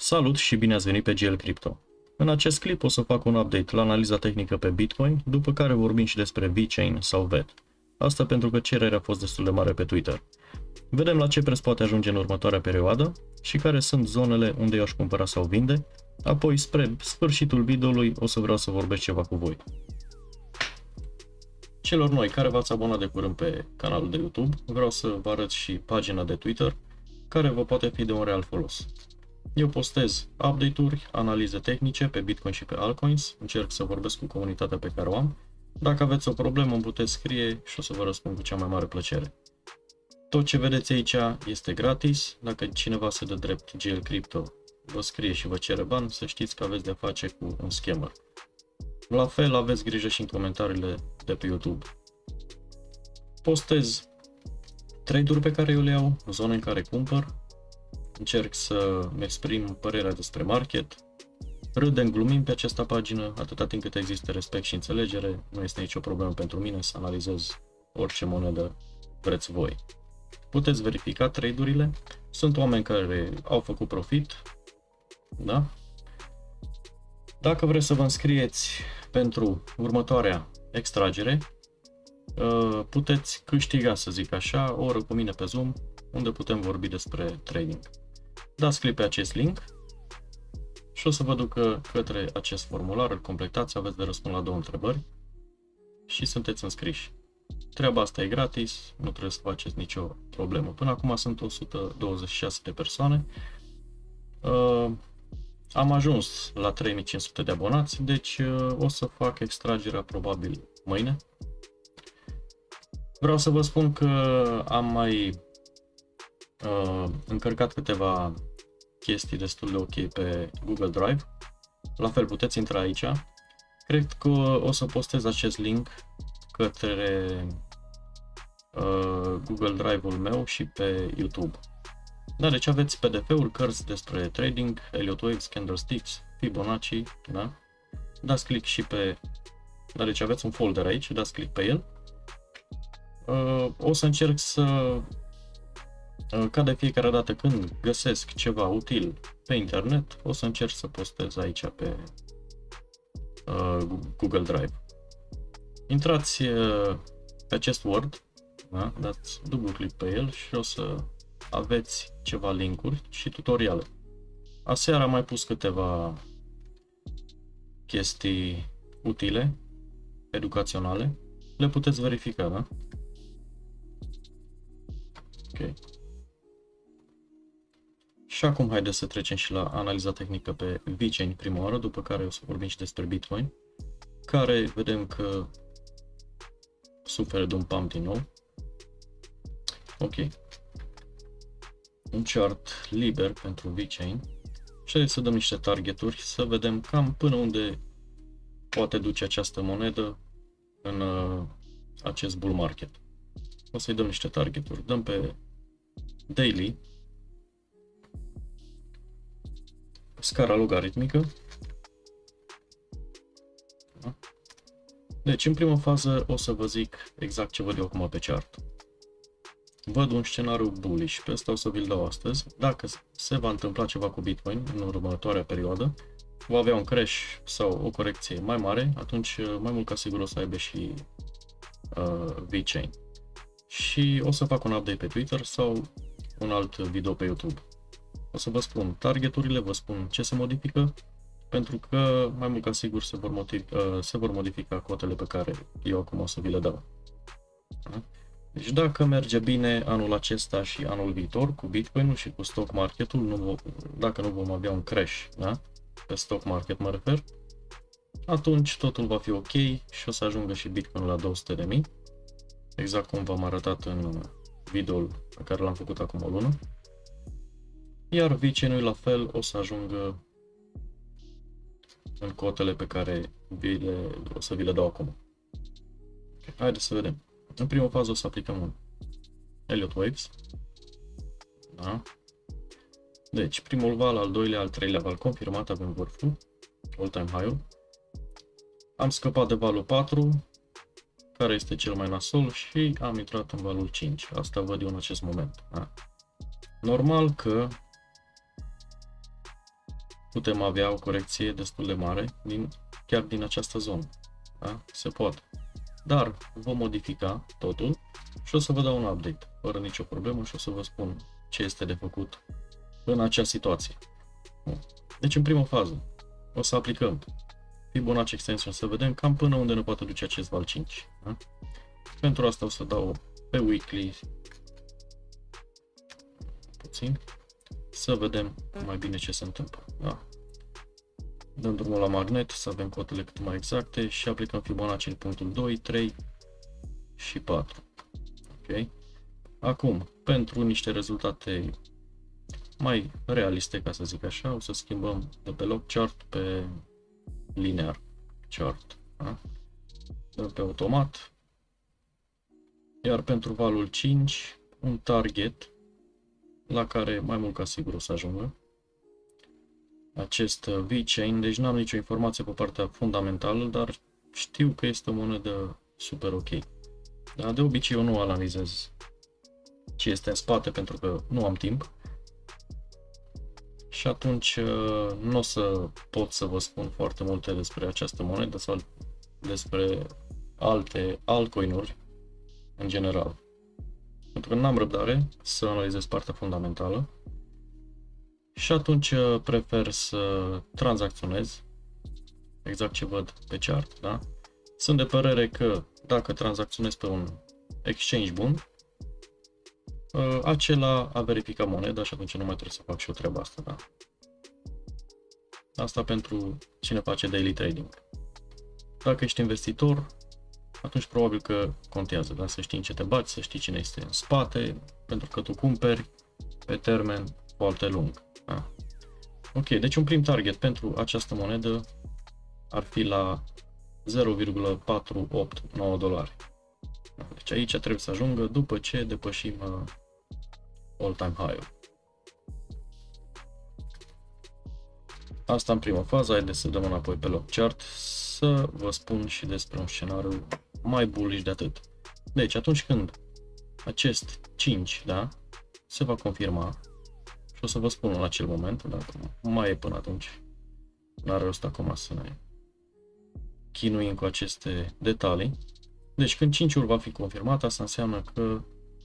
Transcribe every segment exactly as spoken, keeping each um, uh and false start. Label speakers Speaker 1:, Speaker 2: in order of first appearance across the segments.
Speaker 1: Salut și bine ați venit pe G L Crypto. În acest clip o să fac un update la analiza tehnică pe Bitcoin, după care vorbim și despre VeChain sau V E T. Asta pentru că cererea a fost destul de mare pe Twitter. Vedem la ce preț poate ajunge în următoarea perioadă și care sunt zonele unde eu aș cumpăra sau vinde. Apoi, spre sfârșitul videoului, o să vreau să vorbesc ceva cu voi. Celor noi care v-ați abonat de curând pe canalul de YouTube, vreau să vă arăt și pagina de Twitter, care vă poate fi de un real folos. Eu postez update-uri, analize tehnice pe Bitcoin și pe altcoins, încerc să vorbesc cu comunitatea pe care o am. Dacă aveți o problemă, îmi puteți scrie și o să vă răspund cu cea mai mare plăcere. Tot ce vedeți aici este gratis. Dacă cineva se dă drept G L Crypto, vă scrie și vă cere bani, să știți că aveți de-a face cu un scammer. La fel, aveți grijă și în comentariile de pe YouTube. Postez trade-uri pe care eu le iau, zone în care cumpăr, încerc să-mi exprim părerea despre market, râdem, glumim pe această pagină, atâta timp cât există respect și înțelegere, nu este nicio problemă pentru mine să analizez orice monedă vreți voi. Puteți verifica trade-urile, sunt oameni care au făcut profit, da? Dacă vreți să vă înscrieți pentru următoarea extragere, puteți câștiga, să zic așa, o oră cu mine pe Zoom, unde putem vorbi despre trading. Dați click pe acest link și o să vă ducă către acest formular, îl completați, aveți de răspuns la două întrebări și sunteți înscriși. Treaba asta e gratis, nu trebuie să faceți nicio problemă. Până acum sunt o sută douăzeci și șase de persoane. Uh, am ajuns la trei mii cinci sute de abonați, deci uh, o să fac extragerea probabil mâine. Vreau să vă spun că am mai uh, încărcat câteva chestii destul de ok pe Google Drive. La fel puteți intra aici. Cred că o să postez acest link către uh, Google Drive-ul meu și pe YouTube. Da, deci aveți P D F-uri, cărți despre trading, Elliott Waves, Candlesticks, Fibonacci, da? Dați click și pe... Da, deci aveți un folder aici, dați click pe el. Uh, o să încerc să, uh, ca de fiecare dată când găsesc ceva util pe internet, o să încerc să postez aici pe uh, Google Drive. Intrați uh, pe acest Word, da? Dați dublu click pe el și o să aveți ceva linkuri și tutoriale. Aseară am mai pus câteva chestii utile, educaționale, le puteți verifica, da? Ok. Și acum haideți să trecem și la analiza tehnică pe VeChain prima oară, după care o să vorbim și despre Bitcoin, care vedem că suferă de un pump din nou. Ok. Un chart liber pentru VeChain și haideți să dăm niște targeturi, să vedem cam până unde poate duce această monedă în uh, acest bull market. O să-i dăm niște targeturi. Dăm pe daily, scara logaritmică. Da? Deci, în prima fază, o să vă zic exact ce văd eu acum pe chart. Văd un scenariu bullish, pe ăsta o să vi-l dau astăzi. Dacă se va întâmpla ceva cu Bitcoin în următoarea perioadă, va avea un crash sau o corecție mai mare, atunci mai mult ca sigur o să aibă și uh, VeChain. Și o să fac un update pe Twitter sau un alt video pe YouTube. O să vă spun targeturile, vă spun ce se modifică, pentru că mai mult ca sigur se vor, motiv, uh, se vor modifica cotele pe care eu acum o să vi le dau. Da? Deci dacă merge bine anul acesta și anul viitor cu Bitcoin-ul și cu stock marketul, nu, dacă nu vom avea un crash, da? Pe stock market mă refer, atunci totul va fi ok și o să ajungă și Bitcoin la două sute de mii, exact cum v-am arătat în videoul pe care l-am făcut acum o lună. Iar VeChain-ul la fel o să ajungă în cotele pe care vi le, o să vi le dau acum. Okay, haideți să vedem. În prima fază o să aplicăm un Elliott Waves. Da? Deci, primul val, al doilea, al treilea val confirmat, avem vârful, all-time high-ul. Am scăpat de valul patru, care este cel mai nasol, și am intrat în valul cinci. Asta văd eu în acest moment. Da? Normal că putem avea o corecție destul de mare din, chiar din această zonă. Da? Se poate. Dar vom modifica totul și o să vă dau un update fără nicio problemă și o să vă spun ce este de făcut în acea situație. Deci în prima fază o să aplicăm Fibonacci Extension să vedem cam până unde ne poate duce acest val cinci. Da? Pentru asta o să dau pe weekly puțin să vedem mai bine ce se întâmplă. Da? Dăm drumul la magnet să avem cotele cât mai exacte și aplicăm Fibonacci în punctul doi, trei și patru. Ok? Acum, pentru niște rezultate mai realiste, ca să zic așa, o să schimbăm de pe log chart pe linear chart. Da? Dăm pe automat. Iar pentru valul cinci, un target la care mai mult ca sigur o să ajungă acest V-Chain, deci n-am nicio informație pe partea fundamentală, dar știu că este o monedă super ok. Dar de obicei eu nu analizez ce este în spate pentru că nu am timp și atunci nu o să pot să vă spun foarte multe despre această monedă sau despre alte altcoin-uri în general. Pentru că n-am răbdare să analizez partea fundamentală și atunci prefer să tranzacționez exact ce văd pe chart. Da? Sunt de părere că dacă tranzacționez pe un exchange bun, acela a verificat moneda și atunci nu mai trebuie să fac și o treabă asta. Da? Asta pentru cine face daily trading. Dacă ești investitor, atunci probabil că contează, da? Să știi în ce te bați, să știi cine este în spate, pentru că tu cumperi pe termen foarte lung. Da? Ok, deci un prim target pentru această monedă ar fi la zero virgulă patru opt nouă dolari. Deci aici trebuie să ajungă după ce depășim uh, all-time high-ul. Asta în prima fază, haideți să dăm înapoi pe log chart să vă spun și despre un scenariu mai bullish de atât. Deci atunci când acest cinci, da, se va confirma și o să vă spun în acel moment, dacă mai e până atunci, n-are rost acum să ne chinuim cu aceste detalii. Deci când cinci-ul va fi confirmat, asta înseamnă că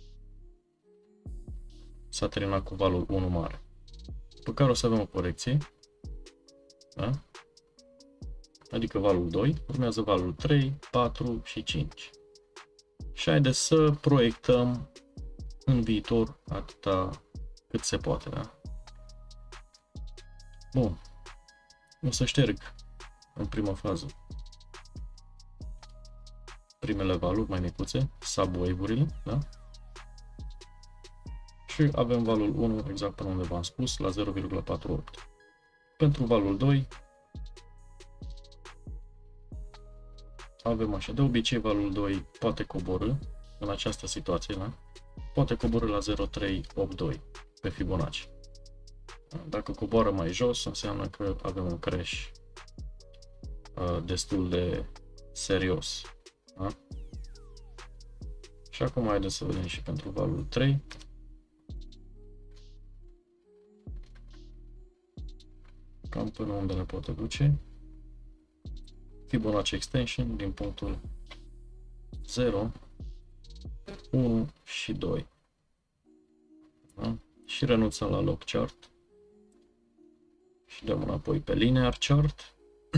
Speaker 1: s-a terminat cu valul unu mare, pe care o să avem o corecție, da? Adică valul doi, urmează valul trei, patru și cinci. Și haideți să proiectăm în viitor atâta cât se poate. Da? Bun. O să șterg în prima fază primele valuri mai micuțe, subwave-urile, da? Și avem valul unu exact până unde v-am spus, la zero virgulă patru opt. Pentru valul doi avem așa, de obicei valul doi poate coborî în această situație, da? Poate coborî la zero virgulă trei opt doi pe Fibonacci. Dacă coboară mai jos, înseamnă că avem un crash uh, destul de serios. Da? Și acum haideți să vedem și pentru valul trei. Cam până unde ne poate duce. Fibonacci Extension din punctul zero, unu și doi. Da? Și renunțăm la log chart. Și dăm înapoi pe linear chart.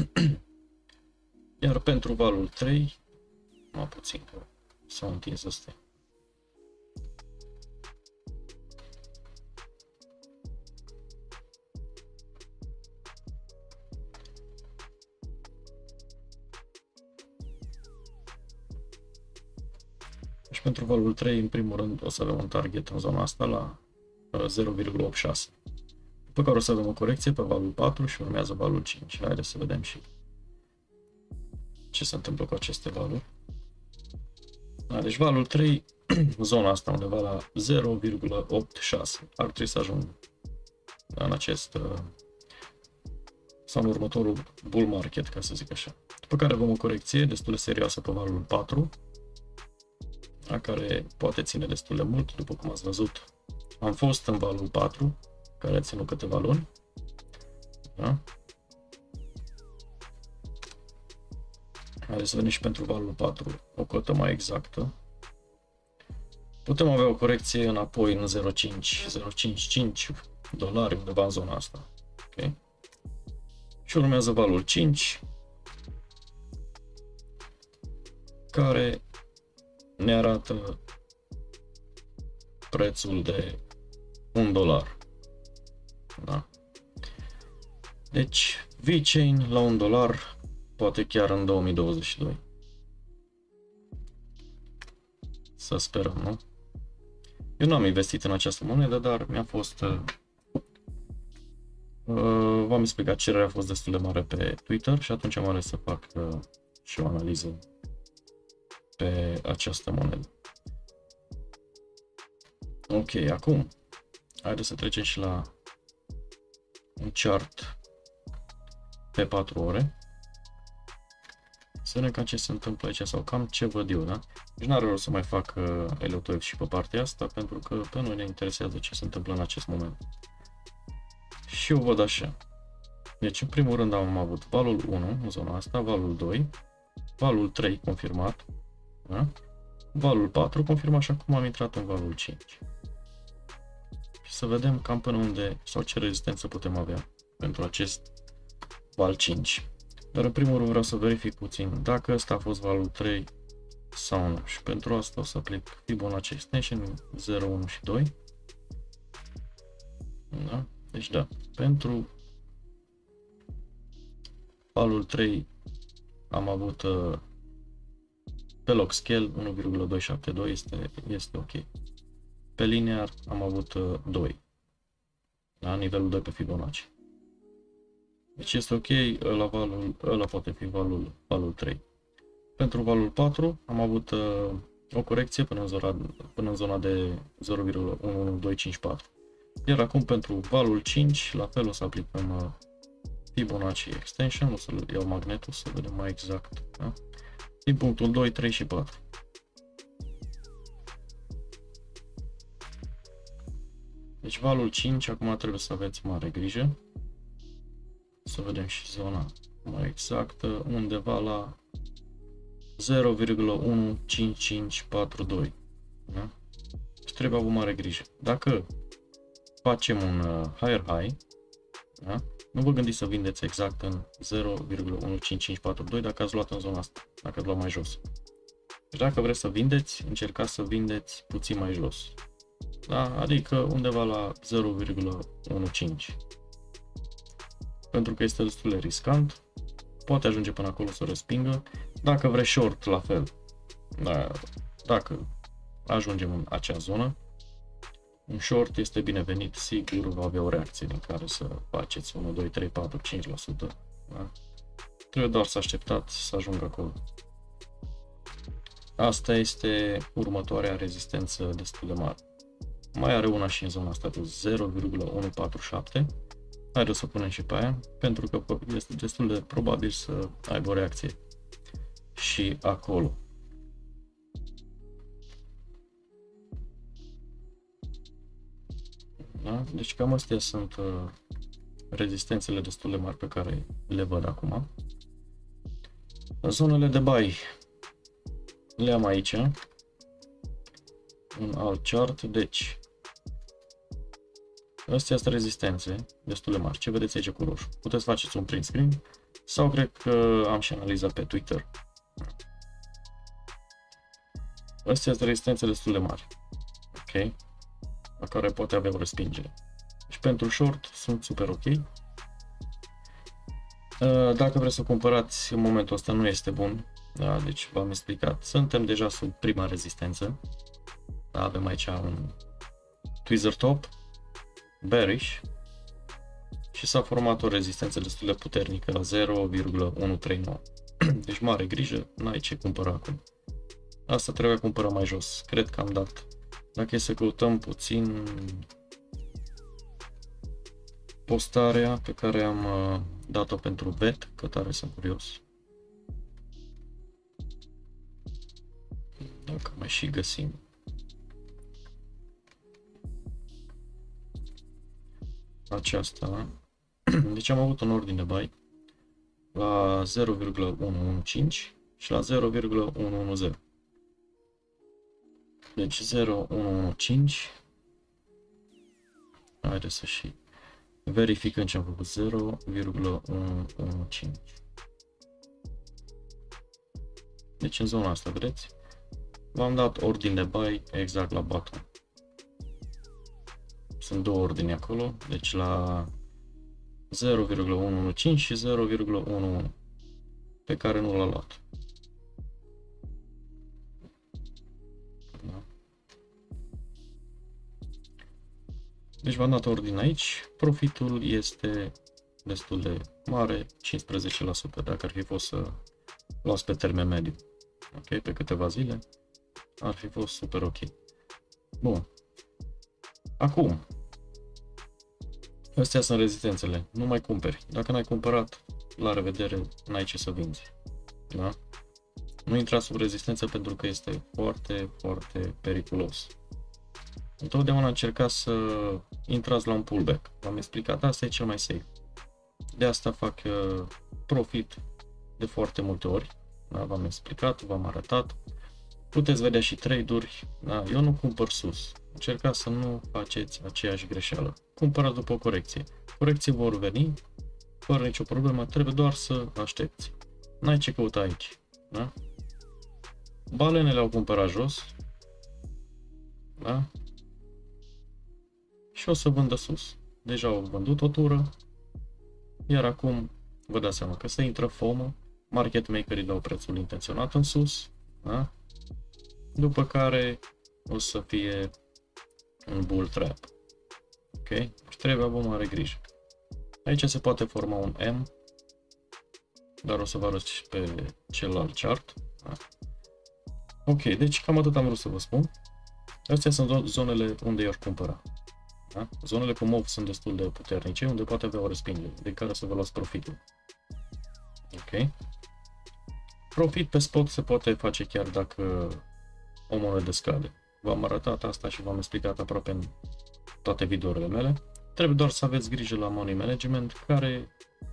Speaker 1: Iar pentru valul trei, mai puțin că s-au întins astea. Și pentru valul trei, în primul rând, o să avem un target în zona asta la zero virgulă optzeci și șase. După care o să avem o corecție pe valul patru și urmează valul cinci. Haideți să vedem și ce se întâmplă cu aceste valuri. Da, deci valul trei, zona asta undeva la zero virgulă optzeci și șase. Ar trebui să ajung în acest sau în următorul bull market, ca să zic așa. După care avem o corecție destul de serioasă pe valul patru, la care poate ține destul de mult, după cum ați văzut. Am fost în valul patru, care a ținut câteva luni, Da? Haideți să vedem și pentru valul patru o cotă mai exactă. Putem avea o corecție înapoi în zero virgulă cinci zero virgulă cincizeci și cinci dolari undeva în zona asta. Okay? Și urmează valul cinci, care ne arată prețul de un dolar. Da? Deci V-Chain la un dolar, poate chiar în două mii douăzeci și doi. Să sperăm, nu? Eu nu am investit în această monedă, dar mi-a fost... Uh, uh, v-am explicat, cererea a fost destul de mare pe Twitter și atunci am ales să fac uh, și o analiză pe această monedă. Ok, acum haideți să trecem și la un chart pe patru ore. Să vedem cam ce se întâmplă aici sau cam ce văd eu, da? Deci n-are rost să mai fac uh, L O T F și pe partea asta, pentru că pe noi ne interesează ce se întâmplă în acest moment. Și eu văd așa. Deci în primul rând am avut valul unu în zona asta, valul doi, valul trei confirmat, da? Valul patru confirmat și acum am intrat în valul cinci. Și să vedem cam până unde sau ce rezistență putem avea pentru acest val cinci. Dar în primul rând vreau să verific puțin dacă ăsta a fost valul trei sau nu. Și pentru asta o să aplic Fibonacci Extension zero, unu și doi. Da? Deci da, pentru valul trei am avut uh, pe log scale unu virgulă doi șapte doi, este, este ok. Pe linear am avut uh, doi. La nivelul doi pe Fibonacci. Deci este ok, ăla, valul, ăla poate fi valul, valul trei. Pentru valul patru am avut uh, o corecție până în zona, până în zona de zero virgulă unu unu doi cinci patru. Iar acum pentru valul cinci, la fel o să aplicăm uh, Fibonacci Extension, o să iau magnetul să vedem mai exact. Da? Din punctul doi, trei și patru. Deci valul cinci, acum trebuie să aveți mare grijă. Să vedem și zona mai exactă, undeva la zero virgulă unu cinci cinci patru doi. Da? Și trebuie avut mare grijă. Dacă facem un uh, higher high, da? Nu vă gândiți să vindeți exact în zero virgulă unu cinci cinci patru doi dacă ați luat în zona asta, dacă ați luat mai jos. Deci dacă vreți să vindeți, încercați să vindeți puțin mai jos. Da? Adică undeva la zero virgulă unu cinci. Pentru că este destul de riscant, poate ajunge până acolo să respingă. Dacă vreți short, la fel. Da, dacă ajungem în acea zonă, un short este binevenit, sigur va avea o reacție din care să faceți unu, doi, trei, patru, cinci la sută. Da? Trebuie doar să așteptați să ajungă acolo. Asta este următoarea rezistență destul de mare. Mai are una și în zona asta de zero virgulă unu patru șapte. Haideți să o punem și pe aia, pentru că este destul de probabil să aibă o reacție și acolo. Da? Deci cam astea sunt uh, rezistențele destul de mari pe care le văd acum. Zonele de buy le am aici, un alt chart, deci astea sunt rezistențe destul de mari. Ce vedeți aici cu roșu? Puteți faceți un print screen sau cred că am și analizat pe Twitter. Astea sunt rezistențe destul de mari. Ok? La care poate avea o respingere. Și pentru short sunt super ok. Dacă vreți să cumpărați în momentul ăsta nu este bun. Da, deci v-am explicat. Suntem deja sub prima rezistență. Da, avem aici un tweezer top bearish și s-a format o rezistență destul de puternică la zero virgulă unu trei nouă. Deci mare grijă, n-ai ce cumpăra acum. Asta trebuie cumpăra mai jos. Cred că am dat. Dacă e să căutăm puțin postarea pe care am uh, dat-o pentru bet, că tare sunt curios. Dacă mai și găsim. Aceasta. Deci am avut un ordin de buy la zero virgulă unu unu cinci și la zero virgulă unu unu zero. Deci zero virgulă unu unu cinci. Haideți să și verificăm ce am făcut. zero virgulă unu unu cinci. Deci în zona asta, vedeți? V-am dat ordin de buy exact la bottom. Sunt două ordini acolo, deci la zero virgulă unu unu cinci și zero virgulă unu unu pe care nu l-a luat. Da. Deci v-am dat ordine aici, profitul este destul de mare, cincisprezece la sută, dacă ar fi fost să luați pe termen mediu, ok, pe câteva zile, ar fi fost super ok. Bun. Acum, astea sunt rezistențele, nu mai cumperi. Dacă n-ai cumpărat, la revedere, n-ai ce să vinzi. Da? Nu intra sub rezistență pentru că este foarte, foarte periculos. Întotdeauna încercați să intrați la un pullback. V-am explicat, asta e cel mai safe. De asta fac uh, profit de foarte multe ori. Da? V-am explicat, v-am arătat. Puteți vedea și trade-uri. Da? Eu nu cumpăr sus. Încercați să nu faceți aceeași greșeală. Cumpărați după o corecție. Corecții vor veni, fără nicio problemă, trebuie doar să aștepți. N-ai ce căuta aici. Da? Balenele au cumpărat jos. Da? Și o să vândă sus. Deja au vândut o tură. Iar acum vă dați seama că se intră FOMO. Market makerii dau prețul intenționat în sus. Da? După care o să fie un bull trap. Ok? Și trebuie avut mare grijă. Aici se poate forma un M, dar o să vă arăt și pe celălalt chart. Da? Ok, deci cam atât am vrut să vă spun. Astea sunt zonele unde i-aș cumpăra. Da? Zonele cu mov sunt destul de puternice, unde poate avea o respingere, de care să vă luați profitul. Ok? Profit pe spot se poate face chiar dacă o monedă scade. V-am arătat asta și v-am explicat aproape în toate videourile mele. Trebuie doar să aveți grijă la money management, care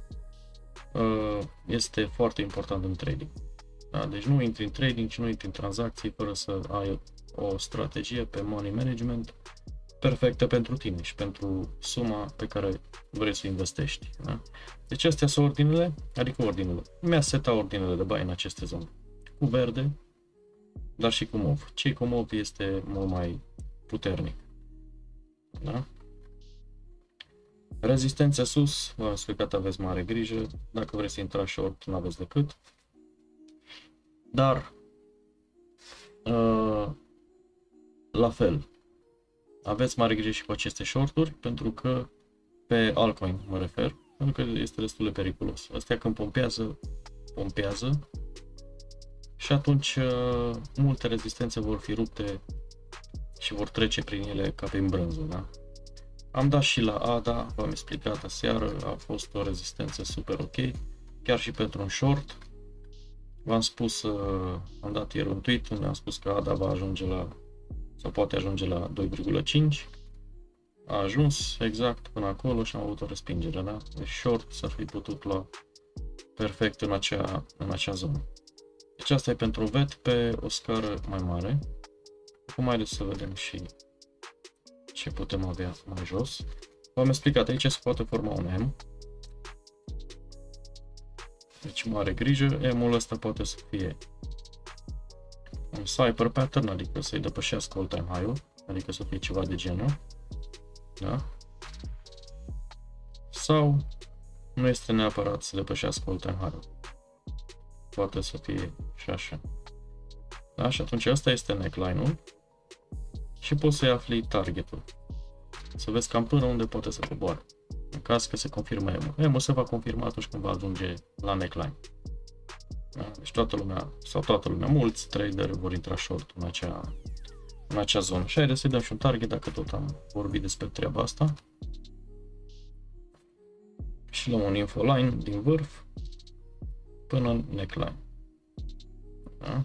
Speaker 1: uh, este foarte important în trading. Da? Deci nu intri în trading și nu intri în tranzacții fără să ai o strategie pe money management perfectă pentru tine și pentru suma pe care vrei să investești. Da? Deci astea sunt ordinele, adică ordinele. Mi-a setat ordinele de buy în aceste zone. Cu verde, dar și cu mov. Cei cu mov este mult mai puternic. Da? Rezistența sus, v-am explicat, aveți mare grijă. Dacă vreți să intrați short, nu aveți decât. Dar, uh, la fel, aveți mare grijă și cu aceste shorturi, pentru că pe altcoin mă refer, pentru că este destul de periculos. Astea când pompează, pompează și atunci uh, multe rezistențe vor fi rupte și vor trece prin ele ca prin brânză. Da? Am dat și la A D A, v-am explicat aseară, a fost o rezistență super ok, chiar și pentru un short. V-am spus, uh, am dat ieri un tweet unde am spus că A D A va ajunge la, sau poate ajunge la doi virgulă cinci. A ajuns exact până acolo și am avut o respingere. Da? Deci short s-ar fi putut lua perfect în acea, în acea zonă. Deci asta e pentru V E T pe o scară mai mare. Acum haideți să vedem și ce putem avea mai jos. V-am explicat, aici se poate forma un M. Deci mare grijă, M-ul ăsta poate să fie un Cypher pattern, adică să-i depășească all-time high-ul, adică să fie ceva de genul. Da? Sau nu este neapărat să depășească all-time high-ul. Poate să fie și așa. Da? Și atunci asta este neckline-ul și poți să-i afli targetul. Să vezi cam până unde poate să coboare. În caz că se confirmă M-ul. M-ul se va confirma atunci când va ajunge la neckline. Da? Deci toată lumea, sau toată lumea, mulți traderi vor intra short în acea, în acea zonă. Și haideți să-i dăm și un target dacă tot am vorbit despre treaba asta. Și luăm un info line din vârf până în neckline. Da?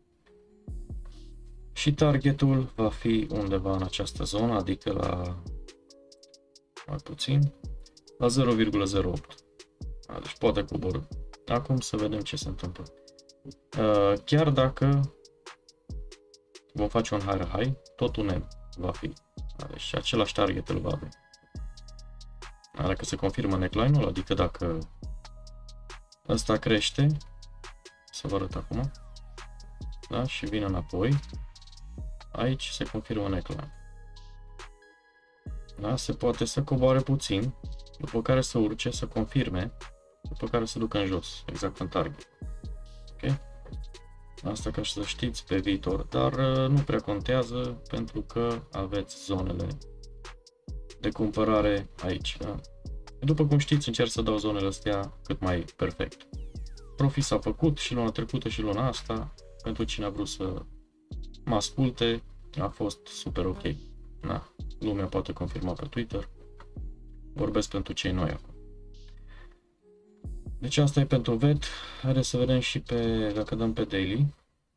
Speaker 1: Și targetul va fi undeva în această zonă, adică la mai puțin la zero virgulă zero opt. Deci poate coborî. Acum să vedem ce se întâmplă. Chiar dacă vom face un higher high, tot un M va fi. Deci același target îl va avea. Dacă se confirmă neckline-ul, adică dacă ăsta crește, să vă arăt acum, da? Și vine înapoi, aici se confirmă neckline. Da? Se poate să coboare puțin, după care să urce, să confirme, după care să ducă în jos, exact în target. Ok? Asta ca să știți pe viitor, dar nu prea contează pentru că aveți zonele de cumpărare aici. Da? După cum știți, încerc să dau zonele astea cât mai perfect. Profit s-a făcut și luna trecută și luna asta. Pentru cine a vrut să mă asculte, a fost super ok. Da. Lumea poate confirma pe Twitter. Vorbesc pentru cei noi acum. Deci asta e pentru V E T. Haideți să vedem și pe, dacă dăm pe daily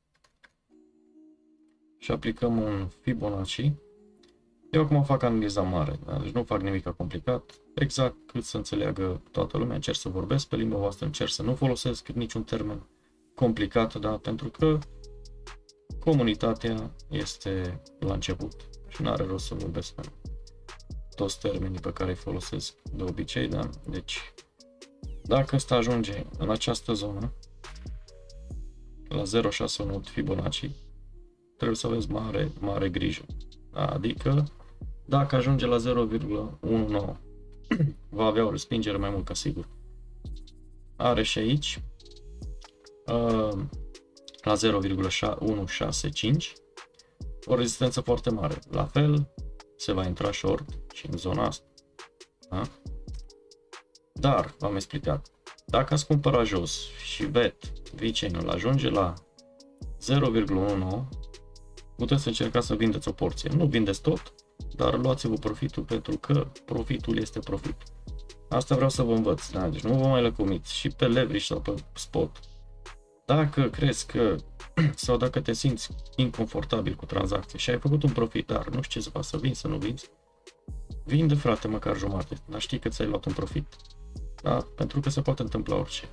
Speaker 1: și aplicăm un Fibonacci. Eu acum fac analiza mare, da? Deci nu fac nimic complicat, exact cât să înțeleagă toată lumea, încerc să vorbesc pe limba voastră, încerc să nu folosesc niciun termen complicat, da? Pentru că comunitatea este la început și nu are rost să vorbesc în toți termenii pe care îi folosesc de obicei, da? Deci, dacă ăsta ajunge în această zonă, la zero virgulă șase unu opt Fibonacci, trebuie să aveți mare, mare grijă. Da? Adică, dacă ajunge la zero virgulă unu nouă, va avea o respingere mai mult ca sigur. Are și aici, uh, la zero virgulă unu șase cinci, o rezistență foarte mare. La fel, se va intra short și în zona asta. Da? Dar, v-am explicat, dacă ați cumpărat jos și V E T, V-chain-ul ajunge la zero virgulă unu nouă, puteți încerca să vindeți o porție. Nu vindeți tot, dar luați-vă profitul pentru că profitul este profit. Asta vreau să vă învăț. Da? Deci nu vă mai lăcomiți și pe leverage sau pe spot. Dacă crezi că sau dacă te simți inconfortabil cu tranzacția și ai făcut un profit, dar nu știi ce să faci, să vinzi, să nu vinzi, vinde, frate, măcar jumate, dar știi că ți-ai luat un profit. Da? Pentru că se poate întâmpla orice.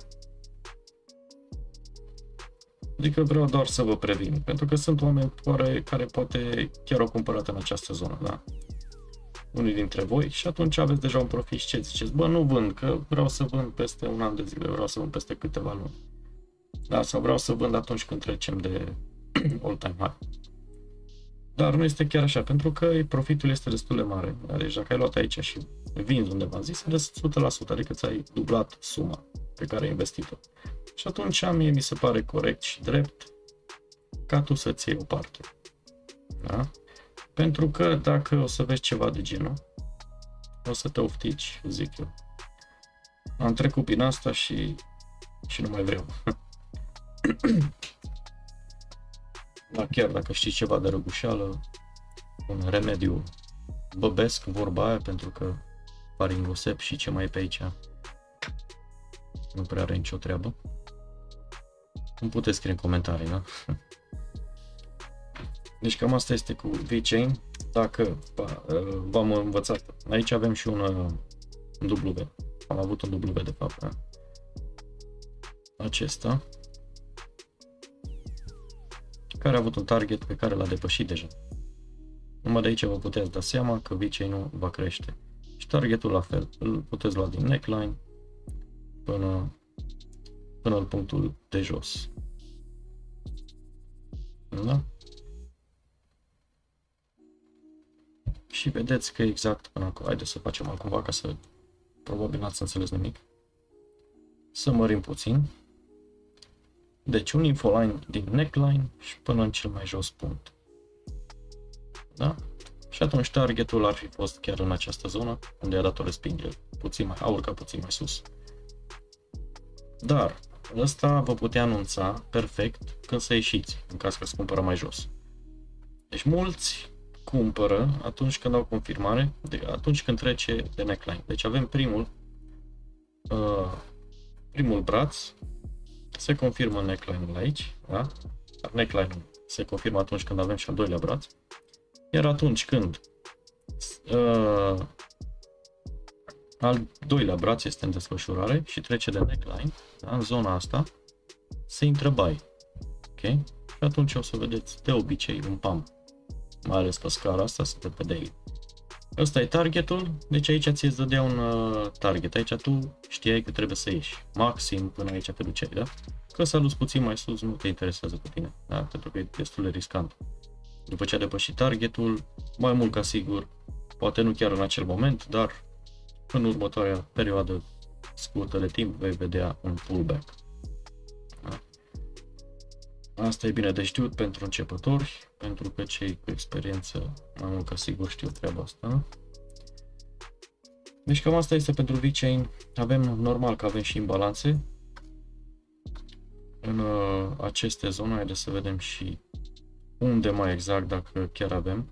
Speaker 1: Adică vreau doar să vă previn, pentru că sunt oameni care, care poate chiar au cumpărat în această zonă, da? Unii dintre voi și atunci aveți deja un profit și ce ziceți? Bă, nu vând, că vreau să vând peste un an de zile, vreau să vând peste câteva luni. Da, sau vreau să vând atunci când trecem de all-time high. Dar nu este chiar așa, pentru că profitul este destul de mare. Deci dacă ai luat aici și vinzi undeva în zi, se dă o sută la sută, adică ți-ai dublat suma pe care ai investit-o. Și atunci mie mi se pare corect și drept ca tu să-ți iei o parte. Da? Pentru că dacă o să vezi ceva de genul, o să te oftici, zic eu. Am trecut prin asta și, și nu mai vreau. Dar chiar dacă știi ceva de răgușeală, un remediu băbesc, vorba aia, pentru că faringosep și ce mai e pe aici nu prea are nicio treabă. Îmi puteți scrie în comentarii, da? Deci cam asta este cu V-chain. Dacă v-am învățat, aici avem și un, un W. Am avut un W de fapt, da? Acesta, care a avut un target pe care l-a depășit deja. Numai de aici vă puteți da seama că V-chain-ul va crește. Și targetul la fel, îl puteți lua din neckline până, până în punctul de jos. Da? Și vedeți că exact până acum, haideți să facem altcumva ca să, probabil n-ați înțeles nimic. Să mărim puțin. Deci un infoline din neckline și până în cel mai jos punct. Da? Și atunci targetul ar fi fost chiar în această zonă, unde a dat o respingere. Puțin mai, a urcat puțin mai sus. Dar ăsta vă putea anunța perfect când să ieșiți, în caz că îți cumpără mai jos. Deci mulți cumpără atunci când au confirmare, de, atunci când trece de neckline. Deci avem primul, uh, primul braț, se confirmă neckline-ul aici, da? Neckline-ul se confirmă atunci când avem și al doilea braț. Iar atunci când uh, Al doilea braț este în desfășurare și trece de neckline, da? În zona asta se intră buy, ok? Și atunci o să vedeți de obicei un pump, mai ales pe scara asta, suntem pe daily. Ăsta e targetul, deci aici ți-e dădea un uh, target, aici tu știai că trebuie să ieși, maxim până aici te duceai, da? Că s-a dus puțin mai sus, nu te interesează pe tine, da? Pentru că e destul de riscant. După ce a depășit targetul, mai mult ca sigur, poate nu chiar în acel moment, dar în următoarea perioadă scurtă de timp vei vedea un pullback. Da? Asta e bine de știut pentru începători, pentru că cei cu experiență mai mult ca sigur știu treaba asta. Deci cam asta este pentru VeChain. Avem, normal că avem și imbalanțe în uh, aceste zone, haideți să vedem și unde mai exact, dacă chiar avem.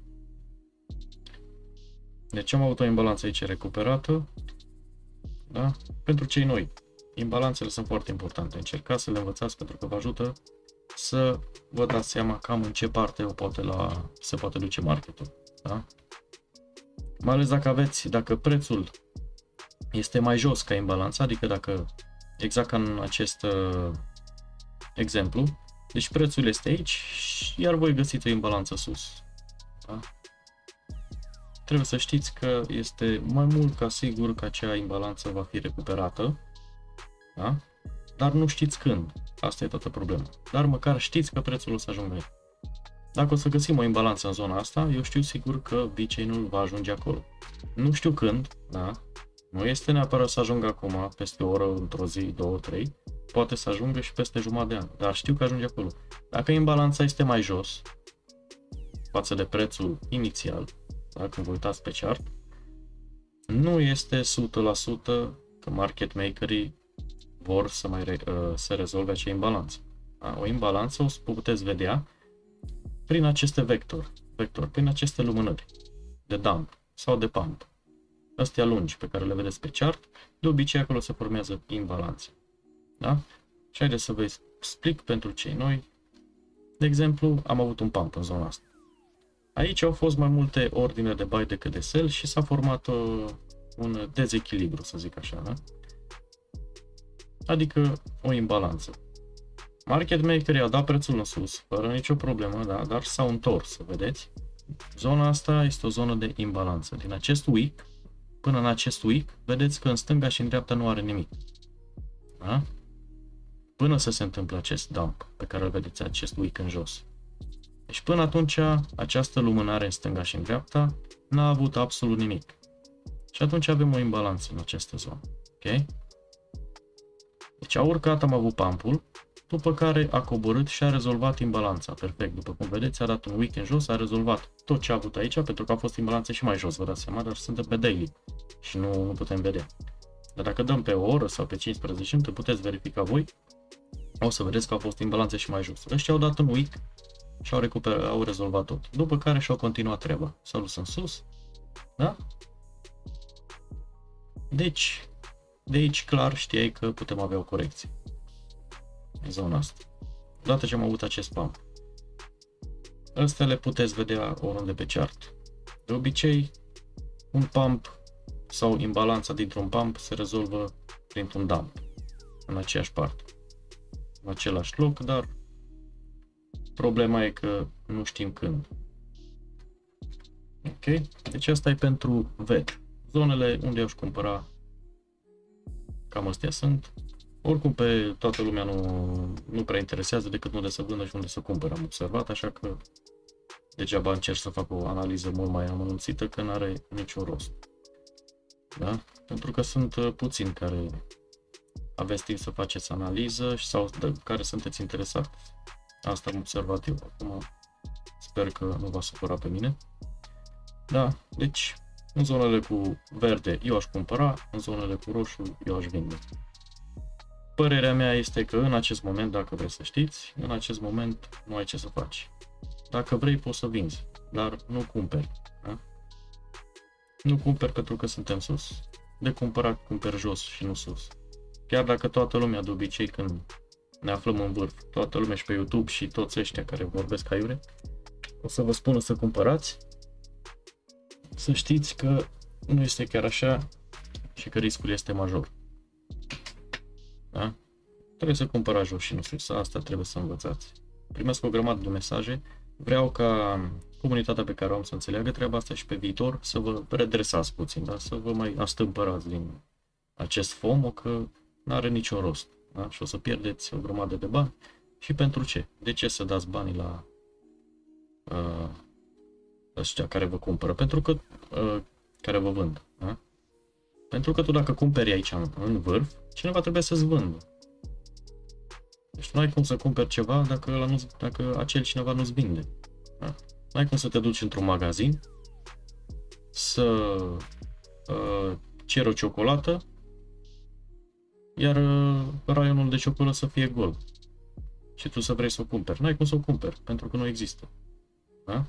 Speaker 1: Deci am avut o imbalanță aici recuperată, da? Pentru cei noi, imbalanțele sunt foarte importante, încercați să le învățați pentru că vă ajută să vă dați seama cam în ce parte o poate la, se poate duce marketul, da? Mai ales dacă aveți, dacă prețul este mai jos ca imbalanța, adică dacă, exact ca în acest uh, exemplu, deci prețul este aici, iar voi găsiți o imbalanță sus, da? Trebuie să știți că este mai mult ca sigur că acea imbalanță va fi recuperată, da? Dar nu știți când. Asta e toată problema. Dar măcar știți că prețul o să ajungă aici. Dacă o să găsim o imbalanță în zona asta, eu știu sigur că VeChain-ul va ajunge acolo. Nu știu când, da? Nu este neapărat să ajungă acum, peste o oră, într-o zi, două, trei. Poate să ajungă și peste jumătate de an, dar știu că ajunge acolo. Dacă imbalanța este mai jos față de prețul inițial, dacă vă uitați pe chart, nu este o sută la sută că market makerii vor să mai re, uh, să rezolve acea imbalanță. Da? O imbalanță o să puteți vedea prin aceste vectori, vector, prin aceste lumânări de dump sau de pump. Astea lungi pe care le vedeți pe chart, de obicei acolo se formează imbalanțe. Da? Și haideți să vă explic pentru cei noi. De exemplu, am avut un pump în zona asta. Aici au fost mai multe ordine de buy decât de sell și s-a format uh, un dezechilibru, să zic așa, da? Adică o imbalanță. Market makerii au dat prețul în sus, fără nicio problemă, da? Dar s-au întors, vedeți? Zona asta este o zonă de imbalanță. Din acest week până în acest week, vedeți că în stânga și în dreapta nu are nimic. Da? Până să se întâmple acest dump pe care îl vedeți acest week în jos. Deci până atunci această lumânare în stânga și în dreapta n-a avut absolut nimic. Și atunci avem o imbalanță în această zonă. Ok? Deci a urcat, am avut pump-ul, după care a coborât și a rezolvat imbalanța. Perfect, după cum vedeți, a dat un week în jos, a rezolvat tot ce a avut aici, pentru că a fost imbalanță și mai jos, vă dați seama, dar suntem pe daily și nu, nu putem vedea. Dar dacă dăm pe o oră sau pe cincisprezece minute, puteți verifica voi, o să vedeți că au fost imbalanțe și mai jos. Ăștia au dat un week și au, recuperat, au rezolvat tot. După care și-au continuat treaba. S-au dus în sus, da? Deci, de aici clar știai că putem avea o corecție în zona asta. Odată ce am avut acest pump. Astea le puteți vedea oriunde pe chart. De obicei, un pump sau imbalanța dintr-un pump se rezolvă printr-un dump în aceeași parte, în același loc, dar problema e că nu știm când. Ok? Deci asta e pentru V. Zonele unde aș cumpăra, cam astea sunt. Oricum pe toată lumea nu, nu prea interesează decât unde să vândă și unde să cumpără, am observat, așa că degeaba încerc să fac o analiză mult mai amănunțită, că nu are niciun rost. Da? Pentru că sunt puțini care aveți timp să faceți analiză sau de care sunteți interesați. Asta am observat eu. Acum sper că nu va supăra pe mine. Da, deci în zonele cu verde eu aș cumpăra, în zonele cu roșu eu aș vinde. Părerea mea este că în acest moment, dacă vreți să știți, în acest moment nu ai ce să faci. Dacă vrei poți să vinzi, dar nu cumperi. Da? Nu cumperi pentru că suntem sus. De cumpărat cumperi jos și nu sus. Chiar dacă toată lumea de obicei când ne aflăm în vârf, toată lumea și pe YouTube și toți ăștia care vorbesc aiure, o să vă spună să cumpărați, să știți că nu este chiar așa și că riscul este major. Da? Trebuie să cumpărați jos și nu știu, asta trebuie să învățați. Primesc o grămadă de mesaje, vreau ca comunitatea pe care o am să înțeleagă treaba asta și pe viitor să vă redresați puțin, da? Să vă mai astâmpărați din acest FOMO, că nu are niciun rost, da? Și o să pierdeți o grămadă de bani. Și pentru ce? De ce să dați banii la uh, ăștia care vă cumpără? Pentru că uh, care vă vând, da? Pentru că tu dacă cumperi aici în, în vârf, cineva trebuie să-ți vândă. Deci nu ai cum să cumperi ceva dacă, ăla nu, dacă acel cineva nu-ți vinde. Da? Nu ai cum să te duci într-un magazin, să uh, ceri o ciocolată, iar uh, raionul de ciocolată să fie gol. Și tu să vrei să o cumperi. Nu ai cum să o cumperi, pentru că nu există. Da?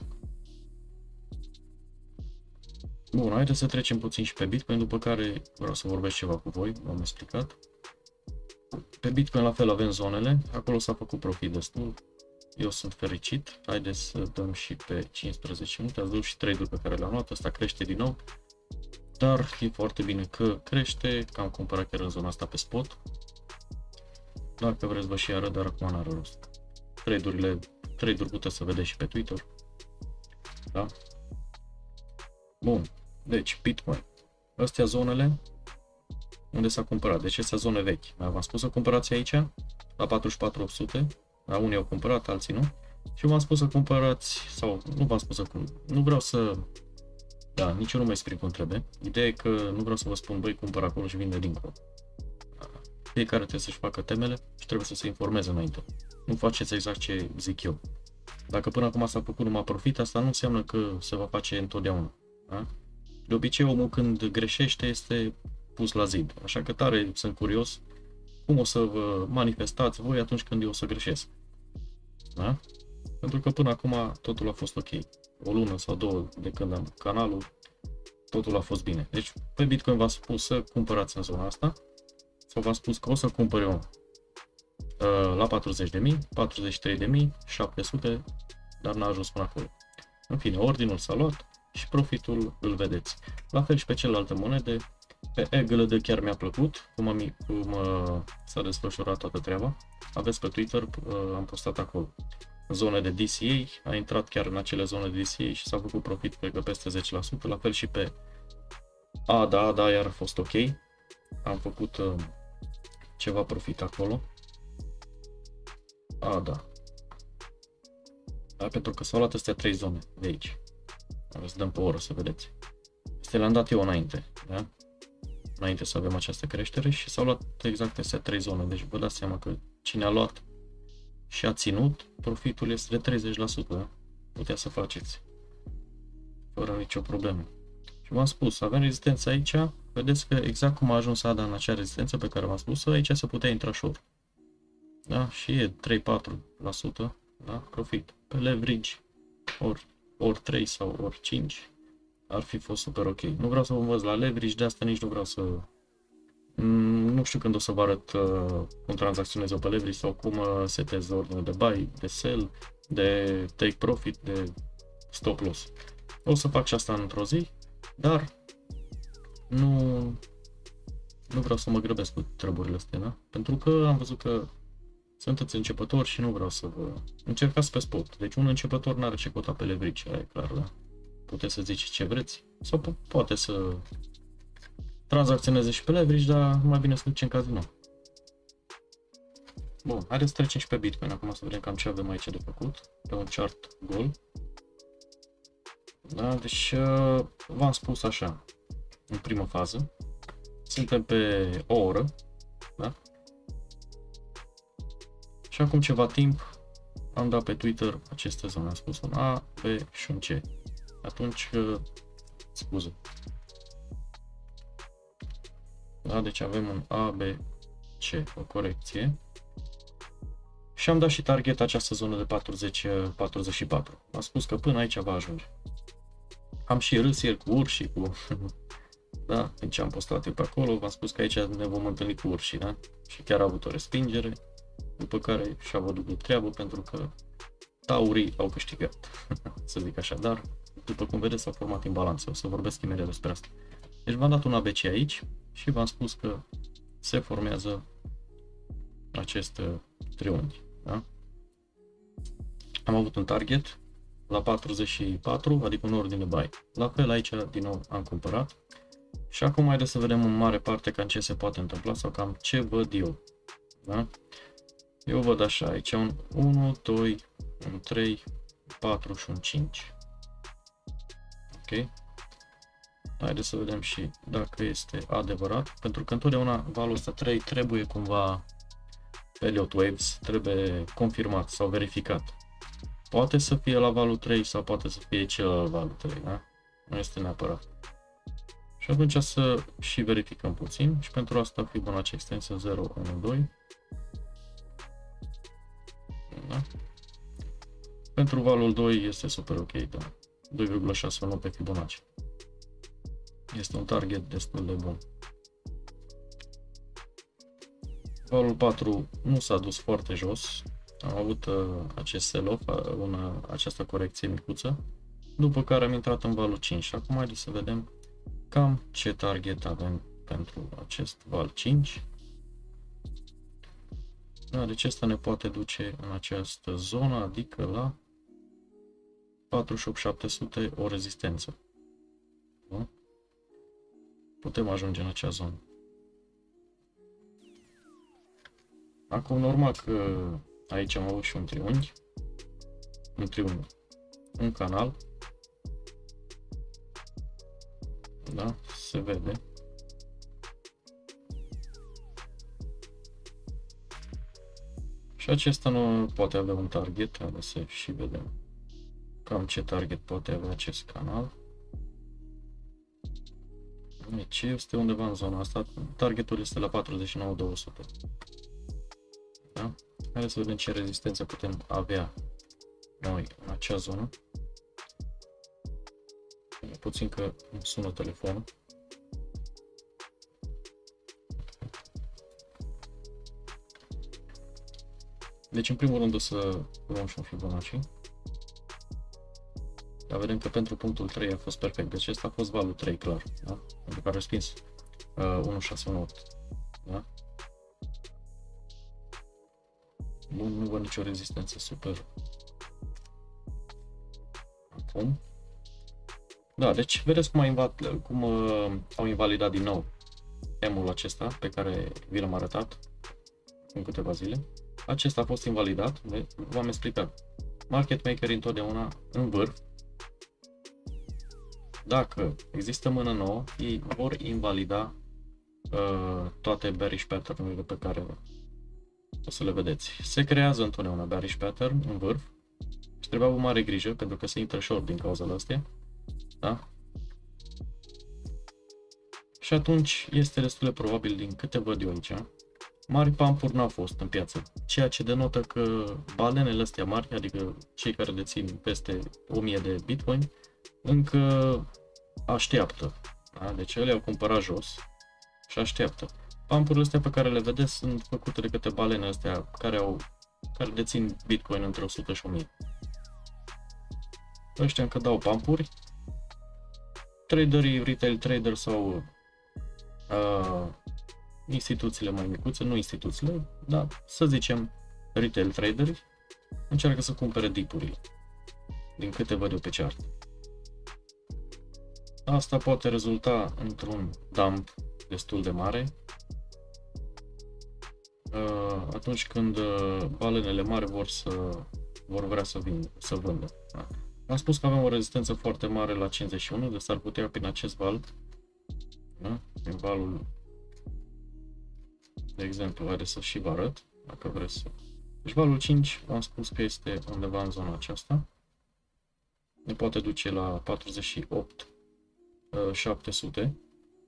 Speaker 1: Bun, haideți să trecem puțin și pe Bitcoin, după care vreau să vorbesc ceva cu voi, v-am explicat. Pe Bitcoin la fel avem zonele, acolo s-a făcut profit destul, eu sunt fericit. Haideți să dăm și pe cincisprezece minute, ați văzut și trade-ul pe care l-am luat, ăsta crește din nou, dar e foarte bine că crește, că am cumpărat chiar în zona asta pe spot. Dacă vreți vă și arăt, dar acum n-are rost. Trade-urile, trade-uri puteți să vedeți și pe Twitter. Da? Bun, deci Bitcoin, astea zonele unde s-a cumpărat, deci astea zone vechi. V-am spus să cumpărați aici, la patruzeci și patru opt sute, la unii au cumpărat, alții nu. Și v-am spus să cumpărați, sau nu v-am spus să cumpărați, nu vreau să, da, nici eu nu mă exprim cum trebuie. Ideea e că nu vreau să vă spun, băi, cumpăr acolo și vinde dincolo. Fiecare trebuie să-și facă temele și trebuie să se informeze înainte. Nu faceți exact ce zic eu. Dacă până acum s-a făcut numai profit, asta nu înseamnă că se va face întotdeauna. Da? De obicei, omul când greșește este pus la zid. Așa că tare sunt curios cum o să vă manifestați voi atunci când eu o să greșesc. Da? Pentru că până acum totul a fost ok. O lună sau două de când am canalul, totul a fost bine. Deci pe Bitcoin v-am spus să cumpărați în zona asta, sau v-am spus că o să cumpăr eu uh, la patruzeci de mii, patruzeci și trei de mii, șapte sute, dar n-a ajuns până acolo. În fine, ordinul s-a luat și profitul îl vedeți. La fel și pe celelalte monede. Pe E G L D chiar mi-a plăcut cum, am, cum uh, s-a desfășurat toată treaba. Aveți pe Twitter, uh, am postat acolo. Zone de D C A, a intrat chiar în acele zone de D C A și s-a făcut profit, cred că peste zece la sută. La fel și pe A D A, A D A iar a fost ok. Am făcut uh, ceva profit acolo. A D A. Da, pentru că s-au luat astea trei zone de aici. Să dăm pe oră să vedeți. Astea le-am dat eu înainte, da? Înainte să avem această creștere și s-au luat exact astea trei zone. Deci vă dați seama că cine a luat și a ținut, profitul este de treizeci la sută, da? Putea să faceți fără nicio problemă. Și v-am spus, avem rezistență aici, vedeți că exact cum a ajuns A D A în acea rezistență pe care v-am spus, aici se putea intra ușor. Da? Și e trei patru la sută, da? Profit. Pe leverage, ori, ori trei sau ori cinci, ar fi fost super ok. Nu vreau să vă învăț la leverage, de asta nici nu vreau să... Nu știu când o să vă arăt uh, cum tranzacționez eu pe leverage sau cum uh, setez ordine de buy, de sell, de take profit, de stop loss. O să fac și asta într-o zi, dar nu, nu vreau să mă grăbesc cu treburile astea, da? Pentru că am văzut că sunteți începători și nu vreau să vă... Încercați pe spot. Deci un începător n-are ce cota pe leverage, aia e clar, da? Puteți să ziceți ce vreți sau po poate să tranzacționeze și pe leverage, dar mai bine să duce în casino. Bun, haideți să trecem și pe Bitcoin. Acum să vedem cam ce avem aici de făcut pe un chart gol. Da, deci v-am spus așa, în primă fază, suntem pe o oră, da? Și acum ceva timp am dat pe Twitter aceste zone, am spus un A, B și un C. Atunci, scuze. Da, deci avem un A, B, C, o corecție. Și am dat și target această zonă de patruzeci patruzeci și patru. Am spus că până aici va ajunge. Am și râs ieri cu urși, cu... Da, deci am postat eu pe acolo, v-am spus că aici ne vom întâlni cu urșii, da? Și chiar a avut o respingere, după care și-a văzut de treabă pentru că taurii au câștigat, să zic așa, dar după cum vedeți s-au format imbalanțe, o să vorbesc imediat despre asta. Deci v-am dat un A B C aici și v-am spus că se formează acest triunghi. Da? Am avut un target la patruzeci și patru, adică în ordine buy. La fel aici din nou am cumpărat. Și acum haideți să vedem în mare parte cam ce se poate întâmpla sau cam ce văd eu. Da? Eu văd așa, aici un unu, doi, un trei, patru și un cinci. Ok? Haideți să vedem și dacă este adevărat, pentru că întotdeauna valul ăsta trei trebuie cumva Elliott Waves, trebuie confirmat sau verificat. Poate să fie la valul trei sau poate să fie celălalt valul trei, da? Nu este neapărat. Și atunci să și verificăm puțin și pentru asta Fibonacci extensie zero, unu, doi. Da? Pentru valul doi este super ok, da? doi virgulă șase unu pe Fibonacci. Este un target destul de bun. Valul patru nu s-a dus foarte jos. Am avut uh, acest sell-off, uh, această corecție micuță, după care am intrat în valul cinci. Și acum haideți să vedem cam ce target avem pentru acest val cinci. Da, deci asta ne poate duce în această zonă, adică la patruzeci și opt șapte sute o rezistență. Da? Putem ajunge în acea zonă. Acum, normal că aici am avut și un triunghi, un triunghi, un canal, da, se vede. Și acesta nu poate avea un target, haideți să și vedem cam ce target poate avea acest canal. Deci este undeva în zona asta, targetul este la patruzeci și nouă două sute. Da? Haideți să vedem ce rezistență putem avea noi în acea zonă. Puțin că îmi sună telefonul. Deci în primul rând o să luăm și un Fibonacci. Dar vedem că pentru punctul trei a fost perfect. Deci acesta a fost valul trei, clar. Da? Pentru că a respins uh, unu șase unu opt. Da? Nu, nu văd nicio rezistență super. Acum. Da, deci vedeți cum, a cum uh, au invalidat din nou M-ul acesta pe care vi l-am arătat în câteva zile. Acesta a fost invalidat, v-am explicat. Market maker întotdeauna în vârf. Dacă există mână nouă, ei vor invalida uh, toate bearish pattern-urile pe care o să le vedeți. Se creează întotdeauna bearish pattern în vârf și trebuie avut mare grijă pentru că se intră short din cauza astea. Da? Și atunci este destul de probabil, din câte văd eu aici, mari pump-uri n-au fost în piață, ceea ce denotă că balenele astea mari, adică cei care dețin peste o mie de Bitcoin, încă așteaptă. Da? Deci ele au cumpărat jos și așteaptă. Pump-urile astea pe care le vedeți sunt făcute de către balene astea care, au, care dețin Bitcoin între o sută și o mie. Ăștia încă dau pump-uri. Traderii, retail trader sau uh, instituțiile mai micuțe, nu instituțiile, dar să zicem retail traderi, încearcă să cumpere dip-urile, din câte văd eu pe chart. Asta poate rezulta într-un dump destul de mare uh, atunci când uh, balenele mari vor să vor vrea să, vin, să vândă. Da? Am spus că avem o rezistență foarte mare la cincizeci și unu, deci s-ar putea prin acest val, da? Prin valul, de exemplu, haideți să și vă arăt, dacă vreți să... Deci valul cinci, am spus că este undeva în zona aceasta, ne poate duce la patruzeci și opt șapte sute